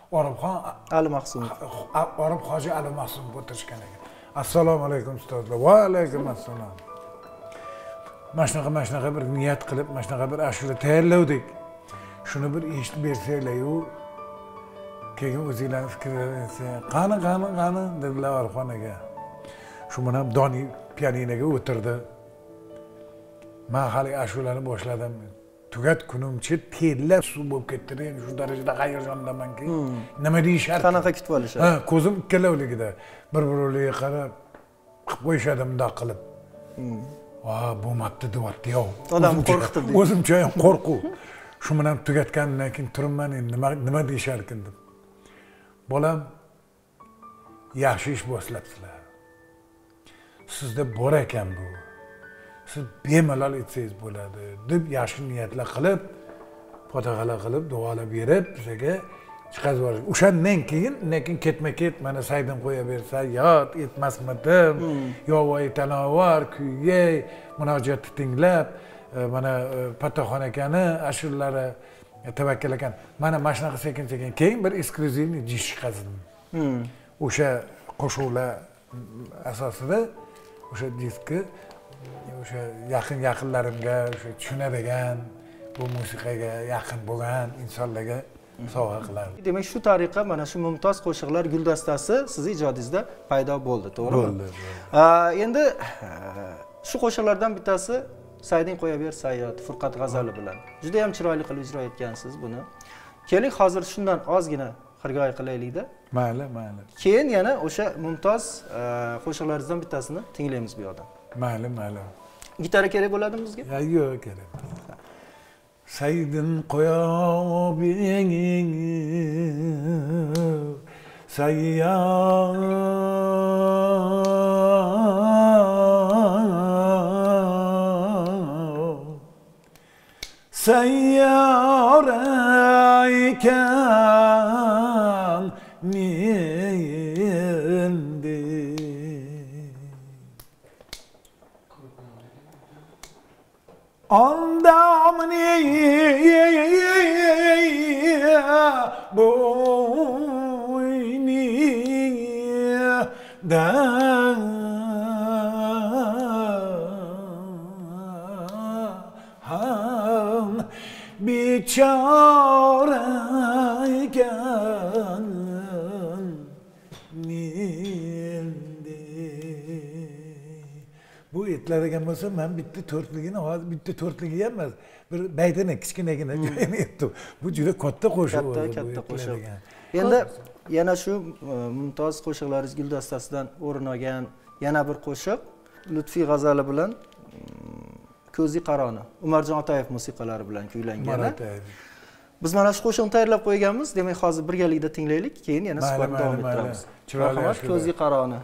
Oribxon Ali Mahsumov. Orib Hoji Ali Mahsumov o'tirishgan ekan. Assalomu alaykum ustozlar. Va alaykum assalom. Mana shunaqa mana shunaqa bir niyat qilib, mana shunaqa bir ashula tayyorlavdik. Shuni bir eshitib bersanglar-yu, keyin o'zinglarning fikrlaringizni qani qani qani dedilar Oribxon aka. Shu bilan Doni pianinoga o'tirdi. Men hali ashulani boshladim. Tugat kunimcha terlab suv bo'lib ketdi. Endi shu darajada hayajondamanki, nima deyishar? Qanaqa kutib olishadi? Ha, ko'zim ikkalovligida bir-birlariga qarab qilib qo'yishadi bundoq qilib. Va bo'lmabdi deyapti yo'q. Odam qo'rqitdi. O'zimcha ham qo'rquv. Shu bilan tugatgandan keyin turibman endi nima nima deyishar ekan deb. Bolam, yaxshi ish boshlabsizlar. Sizda bor ekan bu. Siz bemalol etsangiz bo'ladi deb yaxshi niyatlar qilib, fotoqalar qilib, duolar berib bizga chiqazib yubordi. O'shandan keyin, lekin ketma-ket mana saydim qo'ya bersa, yod etmasmidim, yovoy tanovar, kuygay, munojatni tinglab, mana Pataxon akani ashulari Tavakkal ekan. Mana mana shunaqa sekin-sekin keyin bir eksklyuzivniy disk chiqazdim. O'sha qo'shuqlar asosida o'sha diskni o'sha yaqin yaqinlarimga, o'sha tushunadigan, bu musiqaga yaqin bo'lgan insonlarga sovg'a qilardim. Demak, shu tariqa mana shu mumtoz qo'shiqlar guldastasi sizning ijodingizda paydo bo'ldi, to'g'rimi? Bo'ldi. Endi shu qo'shiqlardan bittasi Sayding qo'yaver Sayyod Furqat g'azali bilan. Juda ham chiroyli qilib ijro etgansiz buni. Keling, hozir shundan ozgina xirgoyi qilaylik-da. Mayli, mayli. Keyin yana o'sha mumtoz qo'shiqlaringizdan bittasini tinglaymiz bu yoqda. Mayli, mayli. Gitara kerak bo'ladimi bizga? Yo'q, kerak. Saydin qo'yaver Sayyod Sayyora ekan mendi Ondamni boyni da bichora ekan mendi. Bu etlar ekan bo'lsa, men bitta to'rtligini, hozir bitta to'rtligi ham emas, bir baytini kichkinagina joyini etdim. Bu juda katta qo'shiq bo'ldi. Katta, katta qo'shiq. Endi yana shu mumtoz qo'shiqlaringiz guldastasidan o'rin olgan yana bir qo'shiq Lutfiy g'azali bilan Ko'zi qaroni, Umarjon Otayev musiqalari bilan kuylangan. Biz mana shu qo'shiqni tayyorlab qo'yganmiz. Demak, hozir birgalikda tinglaylik, keyin yana suhbatni davom ettiramiz. Marhamat, Ko'zi qaroni.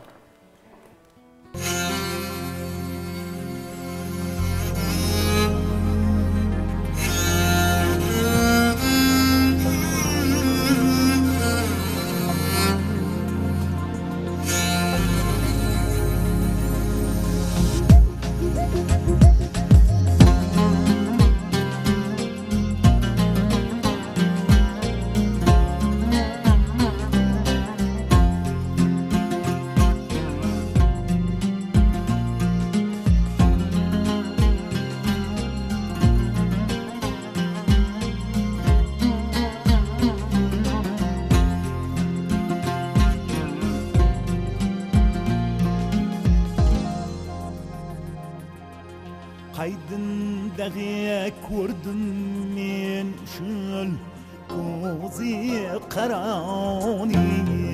Qaydindaga ko'rdim men shul ko'zi qaroni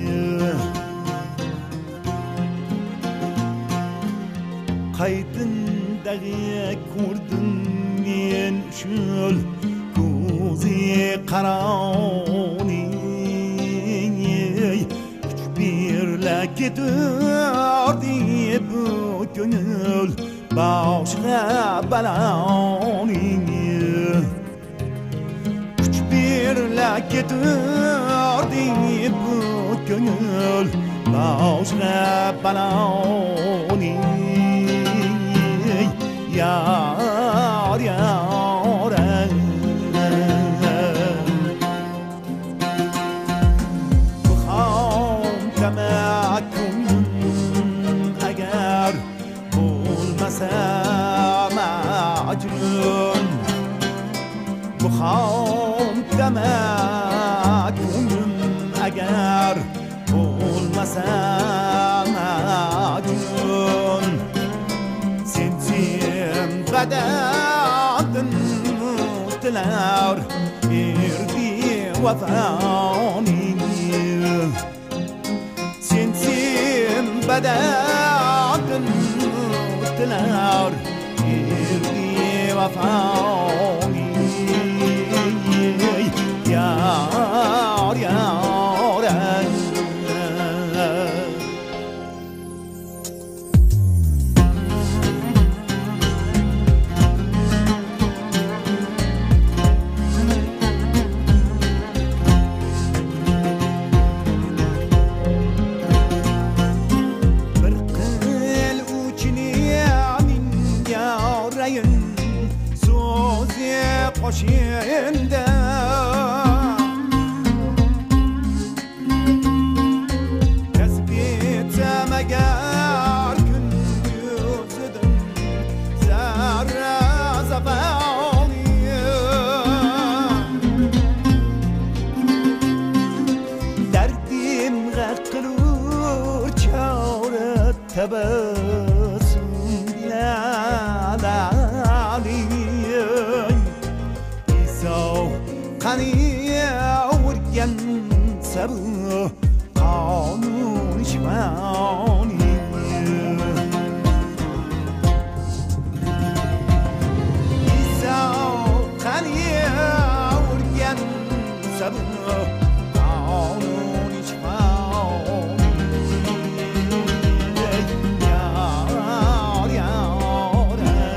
Qaydindaga ko'rdim men shul ko'zi qaroni Kuch birla ketardi bu ko'ngil Boshqa baloning Kuch birla ketardi bu ko'ngil Boshqa baloning Yar yar macun Buxom demek umum eğer olmasa macun Sensin bedadın mutlar irdi vefani Sensin bedadın mutlar irdi vefani Yar yar yar Koşuyunda Tespiteme gel gün yüzüdün Zerre zabanı Derdim gıkılır çare tebessüm Yalalani Kaniye vurgen sabı kanun işmani İsa kaniye vurgen sabı kanun işmani Yar yar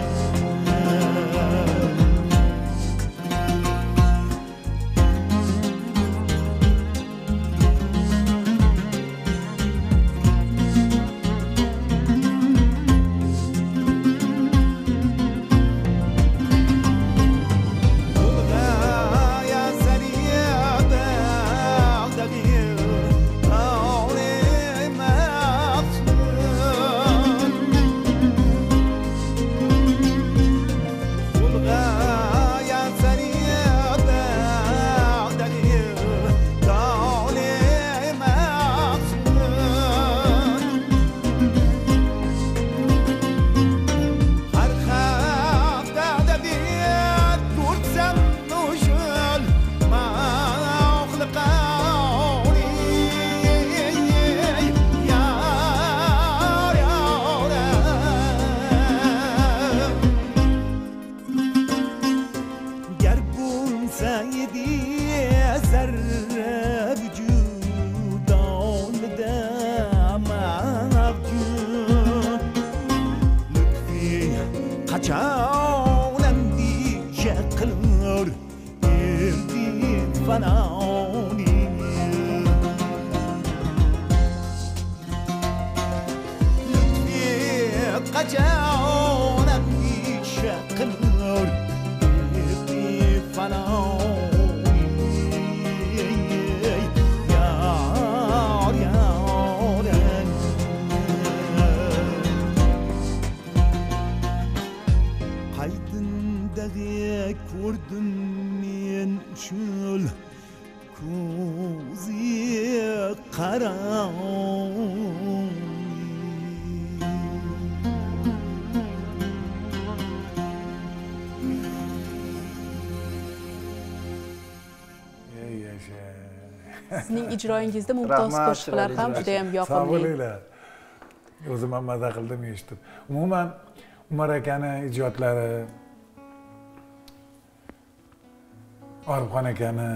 Sizning ijroyingizda mumtoz qo'shiqlar ham juda ham yoqimli. O'zim ham maza qildim eshitib. Umuman Umar akani ijodlari, Orifxon akani,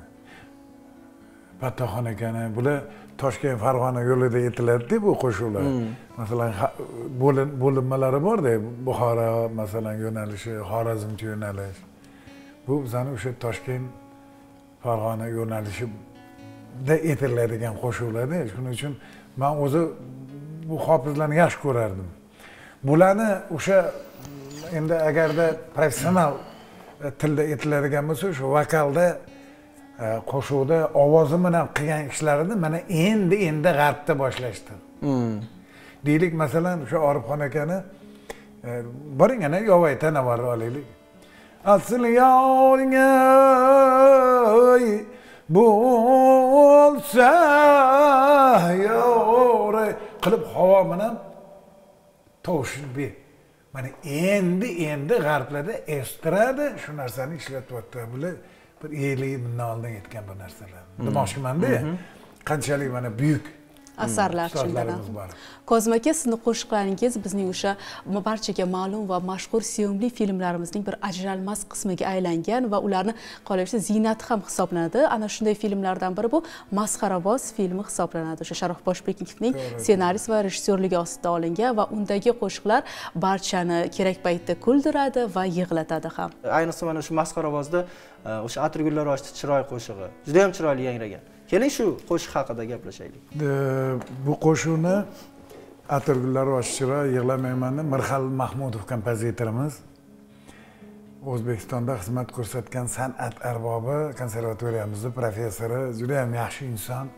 Fattaxon akani bular Toshkent Farg'ona yo'lida aytiladi bu qo'shiqlar. Masalan, bo'linmalari bor-da, Buxoro masalan yo'nalishi, Xorazmcha yo'nalish. Bu bizning o'sha Toshkent Farg'ona yo'nalishi da aytiladigan qo'shiqlarda. Shuning uchun men o'zi bu hofizlarni yaxshi ko'rardim. Bularni o'sha endi agarda professional tilda aytiladigan bo'lsa, o'sha vokalda qo'shuqda ovozi bilan qilgan ishlarini mana endi endi g'arbda boshlashdi. Deylik masalan o'sha Orifxon akani Boring ana yovvoyi tanavar olaylik. Asıl yoringga bo'lsa yo'ri qilib havo bilan tovushni ber. Mana endi endi g'arblarda estrada shu narsani ishlatyapti. Bular bir ellik mingdan oldin aytgan bu narsalar. Demoqchiman-da, qanchalik mana buyuk asarlar chindan. Kozim aka, sizning qo'shiqlaringiz bizning o'sha barchaga ma'lum va mashhur sevimli filmlarimizning bir ajralmas qismiga aylangan va ularni qolaversa ziynati ham hisoblanadi. Ana shunday filmlardan biri bu Masxaravoz filmi hisoblanadi. O'sha Sharof Boshbekovning ssenariysi va rejissyorligi ostida olingan va undagi qo'shiqlar barchani kerak paytda kuldiradi va yig'latadi ham. Ayniqsa mana shu Masxaravozda o'sha atirgullar ochdi chiroy qo'shig'i juda ham chiroyli yangragan. Keling shu qo'shiq haqida gaplashaylik. Bu qo'shiqni Atirgullar ochchira yig'lamaymanni Mirxal Mahmudov kompozitorimiz O'zbekistonda xizmat ko'rsatgan san'at arbobi, konservatoriyamizning professori, juda ham yaxshi inson.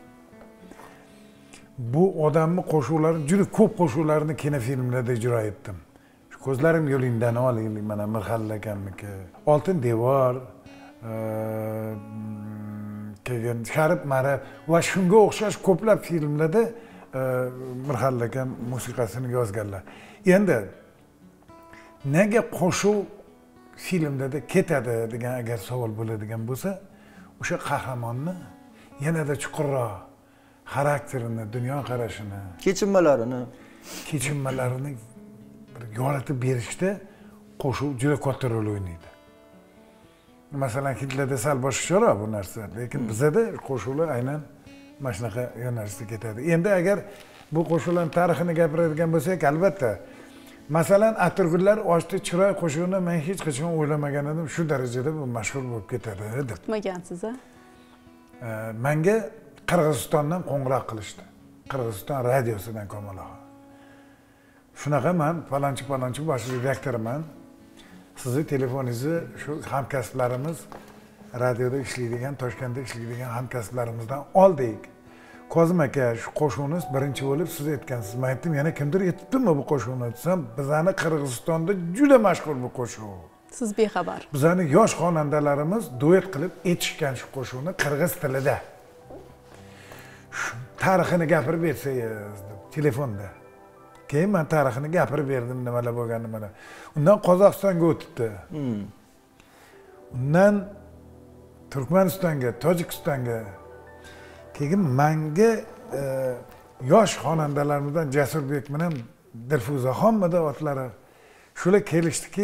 Bu odamning qo'shiqlarini, juda ko'p qo'shiqlarini kinofilmlarda ijro etdim. Shu ko'zlarim yo'lingdan olaylik, mana Mirxal akamniki. Oltin devor, keyin Sharif Marab va shunga o'xshash ko'plab filmlarda Mirxal akam musiqasini yozganlar. Endi nega qo'shuv filmlarda ketadi degan agar savol bo'ladigan bo'lsa, o'sha qahramonni yanada chuqurroq xarakterini, dunyo qarashini, kechinmalarini, kechinmalarini yoritib berishda qo'shuv juda katta rol o'ynaydi. Masalan, Hitlerda sal boshqacharoq bu narsa, lekin bizda qo'shuvlar aynan mana shunaqa yo'nalishda ketadi. Endi agar bu qo'shiqlarning tarixini gapiradigan bo'lsak, albatta, masalan, Atirgullar ochdi chiroy qo'shig'ini men hech qachon o'ylamagan edim, shu darajada bu mashhur bo'lib ketadi deb. Kutmagansiz a? Menga Qirg'izistondan qo'ng'iroq qilishdi. Qirg'iziston radiosidan Komilov. Shunaqa men falonchi falonchi bosh redaktorman. Sizni telefoningizni shu hamkasblarimiz radioda ishlaydigan, Toshkentda ishlaydigan hamkasblarimizdan oldik. Kozim aka, shu qo'shiqni birinchi bo'lib siz aytgansiz. Men aytdim, yana kimdir aytibdimi bu qo'shiqni desam, bizani Qirg'izistonda juda mashhur bu qo'shiq. Siz bexabar. Bizani yosh xonandalarimiz duet qilib aytishgan shu qo'shiqni qirg'iz tilida. Shu tarixini gapirib bersangiz deb telefonda. Keyin men tarixini gapirib berdim, nimalar bo'lganini mana. Undan Qozog'istonga o'tibdi. Undan Turkmanistonga, Tojikistonga, keyin menga yosh xonandalarimizdan Jasurbek bilan Dilfuzaxonmidi otlari shular kelishdiki,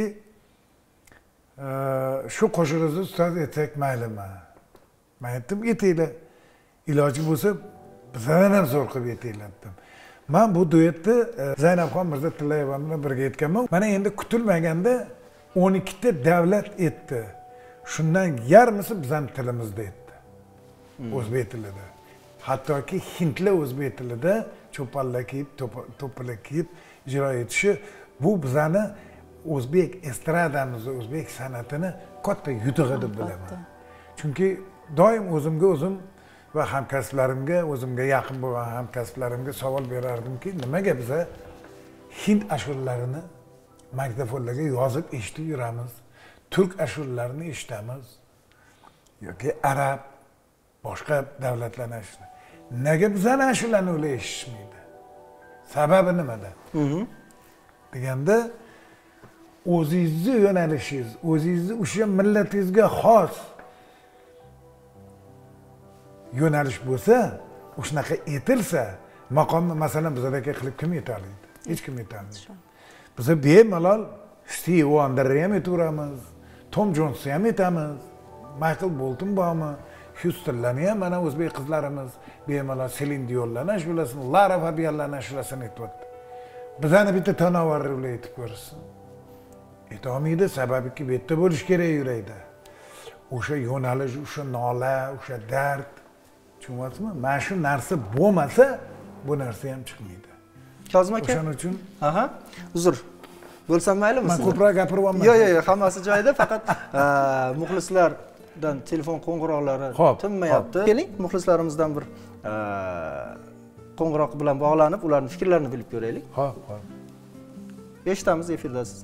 shu qo'shig'ingizni ustoz aytsak maylimi? Men aytdim, aytinglar. Iloji bo'lsa, bizdan ham zo'r qilib aytinglar dedim. Men bu duetni Zaynabxon Mirzo Tillayeva bilan birga aytganman. Mana endi kutilmaganda o'n ikkita davlat aytdi. Shundan yarmisi bizning tilimizda aytdi. O'zbek tilida. Hattoki hindlar o'zbek tilida cho'ponlar kiyib, to'pilar kiyib ijro etishi bu bizani o'zbek estradamizni, o'zbek san'atini katta yutug'i deb bilaman. Chunki doim o'zimga o'zim va hamkasblarimga, o'zimga yaqin bo'lgan hamkasblarimga savol berardimki, nimaga biz hind ashulalarini maktafonlarga yozib eshitib yuramiz, turk ashulalarini eshitamiz yoki arab, boshqa davlatlarning ashulalarini. Nega bizani ashulani ular eshitmaydi? Sababi nimada? Deganda o'zingizni yo'nalishingiz, o'zingizni o'sha millatingizga xos yo'nalish bo'lsa, o'shanaqa etilsa, maqomni masalan bizadagi qilib kim yetolmaydi? Hech kim yetolmaydi. Biz bemalol Steve Wonderni ham aytaveramiz, Tom Jonesni ham aytamiz, Michael Bolton bormi, Houstonlarni ham mana o'zbek qizlarimiz bemalol Celine Dionlarni ashulasini, Lara Fabianlarni ashulasini aytyapti. Bizani bitta tanovarni ular aytib ko'rsin. Aytolmaydi, sababiki bu yerda bo'lish kerak yurakda. O'sha yo'nalish, o'sha nola, o'sha dard, tushunyapsizmi? Mana shu narsa bo'lmasa, bu narsa ham chiqmaydi. Kozim aka. O'shaning uchun, aha, uzr. Bo'lsam maylimi men sizga? ko'proq gapiryapman. Yo'q, yo'q, yo'q, hammasi joyida, faqat muxlislardan telefon qo'ng'iroqlari tinmayapti. Keling, muxlislarimizdan bir qo'ng'iroq bilan bog'lanib, ularning fikrlarini bilib ko'raylik. Xo'p, xo'p. Eshitamiz, efirdasiz.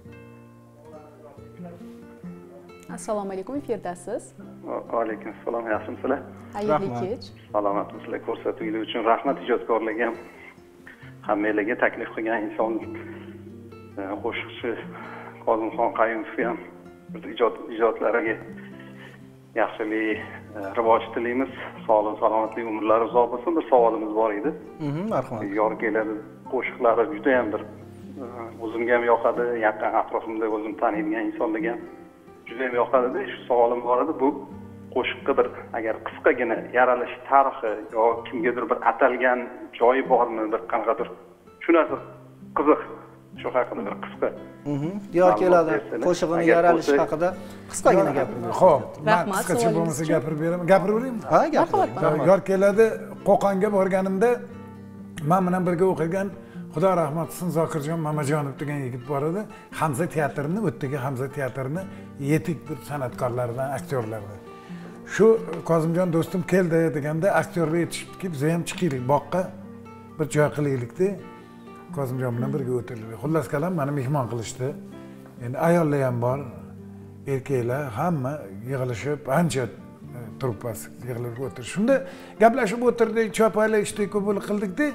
Assalomu alaykum, efirdasiz. Va alaykum assalom, yaxshimisizlar? Xayrli kech. Salomatmisizlar? Ko'rsatuvlar uchun rahmat. Ijodkorlarga ham, hammalarga taklif qilgan inson qo'shiqchi Kozimxon Qayumovga ham ijod ijodlariga yaxshilik, rivoj tilaymiz. Sog'lik, salomatlik, umrlari uzoq bo'lsin. Bir savolimiz bor edi. Mhm, marhamat. Yor keladi. Qo'shiqlari juda ham bir o'zimga ham yoqadi, yaqin atrofimda o'zim taniydigan insonlarga ham juda ham yoqadi-da. Shu savolim bor edi. Bu qo'shiqqa bir agar qisqagina yaralish tarixi yo kimgadir bir atalgan joyi bormi, bir qanaqadir shu narsa qiziq. Shu haqida bir qisqa. Mhm. Yor keladi. Qo'shig'ining yaralishi haqida qisqagina gapirib bersangiz. Xo'p, men Rahmat, qisqacha bo'lmasa gapirib beraman. Gapirib beraymi? Ha, gapiring. Yor keladi. Qo'qonga borganimda men bilan birga o'qigan Xudo rahmat qilsin Zokirjon Mamajonov degan yigit bor edi. Hamza teatrini, o'tdagi Hamza teatrini yetik bir san'atkorlardan, aktyorlardan. Shu Kozimjon do'stim keldi deganda aktyorlar yetishibdiki, biz ham chiqaylik boqqa bir joy qilaylikda. Kozimjon bilan birga o'tirdik. Xullas kalom meni mehmon qilishdi. Endi ayollar ham bor, erkaklar hamma yig'ilishib, ancha truppasi yig'ilib o'tirdi. Shunda gaplashib o'tirdik, cho'paylar ishdik, ko'p qildikda.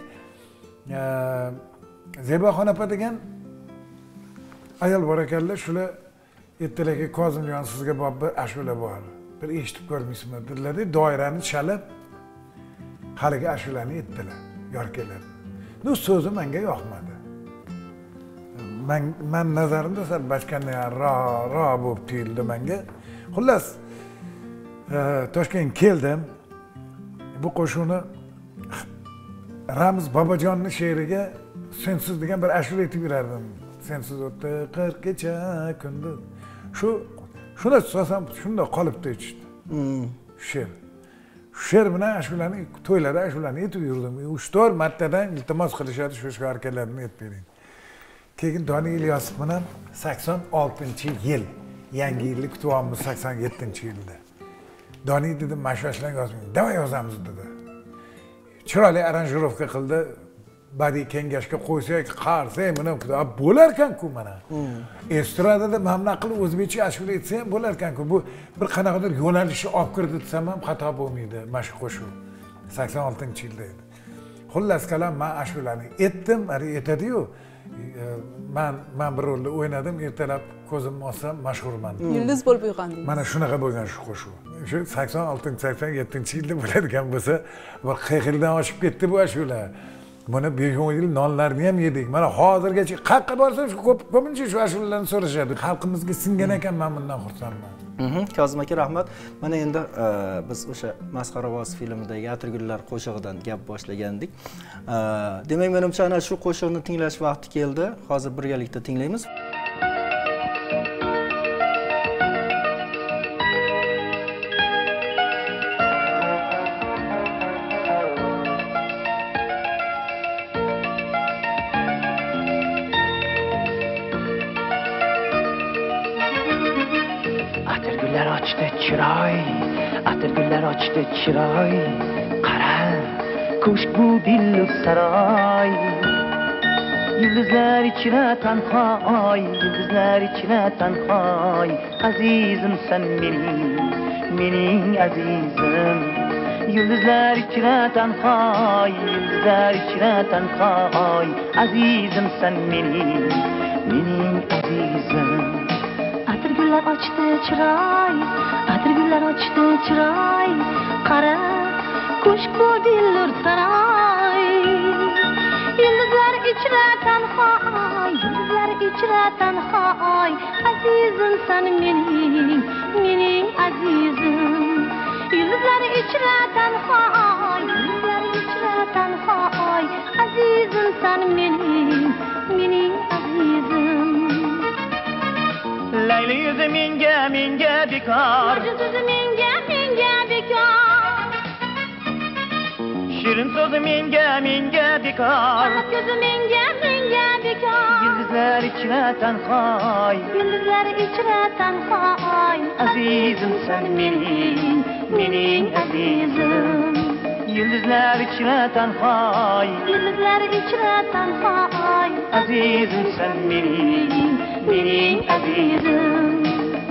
Zebaxon opa degan ayol bor ekanlar, shular ertalarga Kozimjon sizga bor bir ashula bor. Bir eshitib ko'rmaysizmi dedilar-da, doirani chalib haligi ashulani aytdilar. Yor keladi. Bu so'zi menga yoqmadi. Men men nazarimda sal bachkanda ro ro bo'lib tuyuldi menga. Xullas, Toshkentga keldim. Bu qo'shiqni Ramiz Bobojonning she'riga sensiz degan bir ashula aytib yurardim. Sensiz o'tdi qirq kecha kunduz. Shu shuni so'sam shunda qolibdi ichdi. She'r. She'r bilan ashulani to'ylarda ashulani aytib yurdim. uch to'rt martadan iltimos qilishadi shu shoirlarni aytib bering. Keyin Doniyor Ilyosov bilan sakson oltinchi yil yangi yilni kutyapmiz sakson yettinchi yilda. Doniyor dedi, "Mashashlar yozing, davay yozamiz" dedi. Chiroyli aranjirovka qildi. Badiiy kengashga qo'ysak, qarsak, mana bo'lar ekan-ku mana. Estradada mamna qilib o'zbekcha ashula aytsa ham bo'lar ekan-ku. Bu bir qanaqadir yo'nalishni olib kirdi desam ham xato bo'lmaydi. Mana shu qo'shiq sakson oltinchi yilda edi. Xullas kalom, men ashulani aytdim, hali aytadi-yu. Men men bir rolda o'ynadim, ertalab ko'zimni olsam mashhurman. Yulduz bo'lib uyg'ondingiz. Mana shunaqa bo'lgan shu qo'shiq. Shu sakson oltinchi sakson yettinchi yilda bo'ladigan bo'lsa, bir qirq yildan oshib ketdi bu ashula. Buni besh o'n yil nonlarni ham yedik. Mana hozirgacha qayerga borsam shu ko'p ko'pincha shu ashulalarni so'rashadi. Xalqimizga singan ekan, men bundan xursandman. Mhm, Kozim aka rahmat. Mana endi biz o'sha Masxaravoz filmidagi Atirgullar qo'shig'idan gap boshlagandik. Demak, menimcha ana shu qo'shiqni tinglash vaqti keldi. Hozir birgalikda tinglaymiz. Atirgullar ochdi chiroy, atirgullar ochdi chiroy, qara, ko'shk bu dillu saroy. Yulduzlar ichra tanhoy, yulduzlar ichra tanhoy, azizim sen mening, mening azizim. Yulduzlar ichra tanhoy, yulduzlar ichra tanhoy, azizim sen mening, mening azizim. Atirgullar ochdi chiroy, atirgullar ochdi chiroy, qara, ko'shk bu dillur saroy. Yulduzlar ichra tanhoy, yulduzlar ichra tanhoy, azizim sen mening, mening azizim. Yulduzlar ichra tanhoy, yulduzlar ichra tanhoy, azizim sen mening, mening azizim. Layli yüzü minge minge bekar, Yüzü minge minge bekar, şirin sözü minge minge bekar. gözü minge minge bekar. Yıldızlar içine tenhay, Yıldızlar içre tanhoy, azizim sen mening, mening azizim. Yıldızlar içine tenhay, Yıldızlar içre tenhay. azizim sen benim, benim azizim.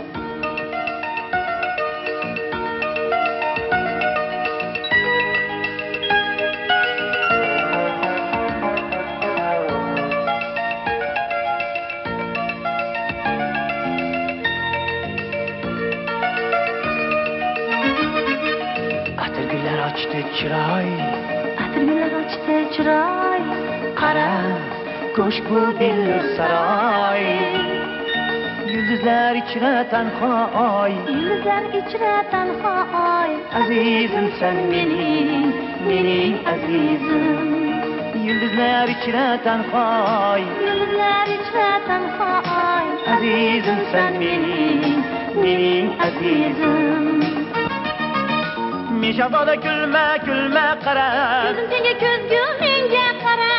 Atırgüller açtı çıray, Atırgüller açtı çıray. qara, koş bu billur saray. Yıldızlar içine tenhay, Yıldızlar içre tenhay. azizim sen benim, benim azizim. Yıldızlar içine tenhay, Yıldızlar içre tenhay. azizim sen benim, benim azizim. Meşafada gülme gülme qara, Gözüm senge ko'zgumingga qara.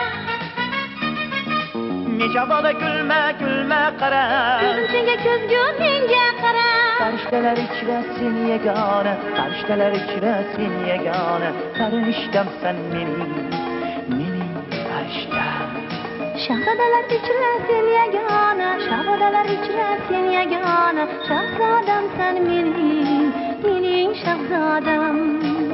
Meşafada gülme gülme qara. Gözüm senge ko'zgumingga qara. Farishtalar ichra sen yagona, farishtalar ichra sen yagona, farishtam sen mening, mening farishtam. Shahzodalar ichra sen yagona, shahzodalar ichra sen yagona, shahzodam sen mening, mening shahzodam.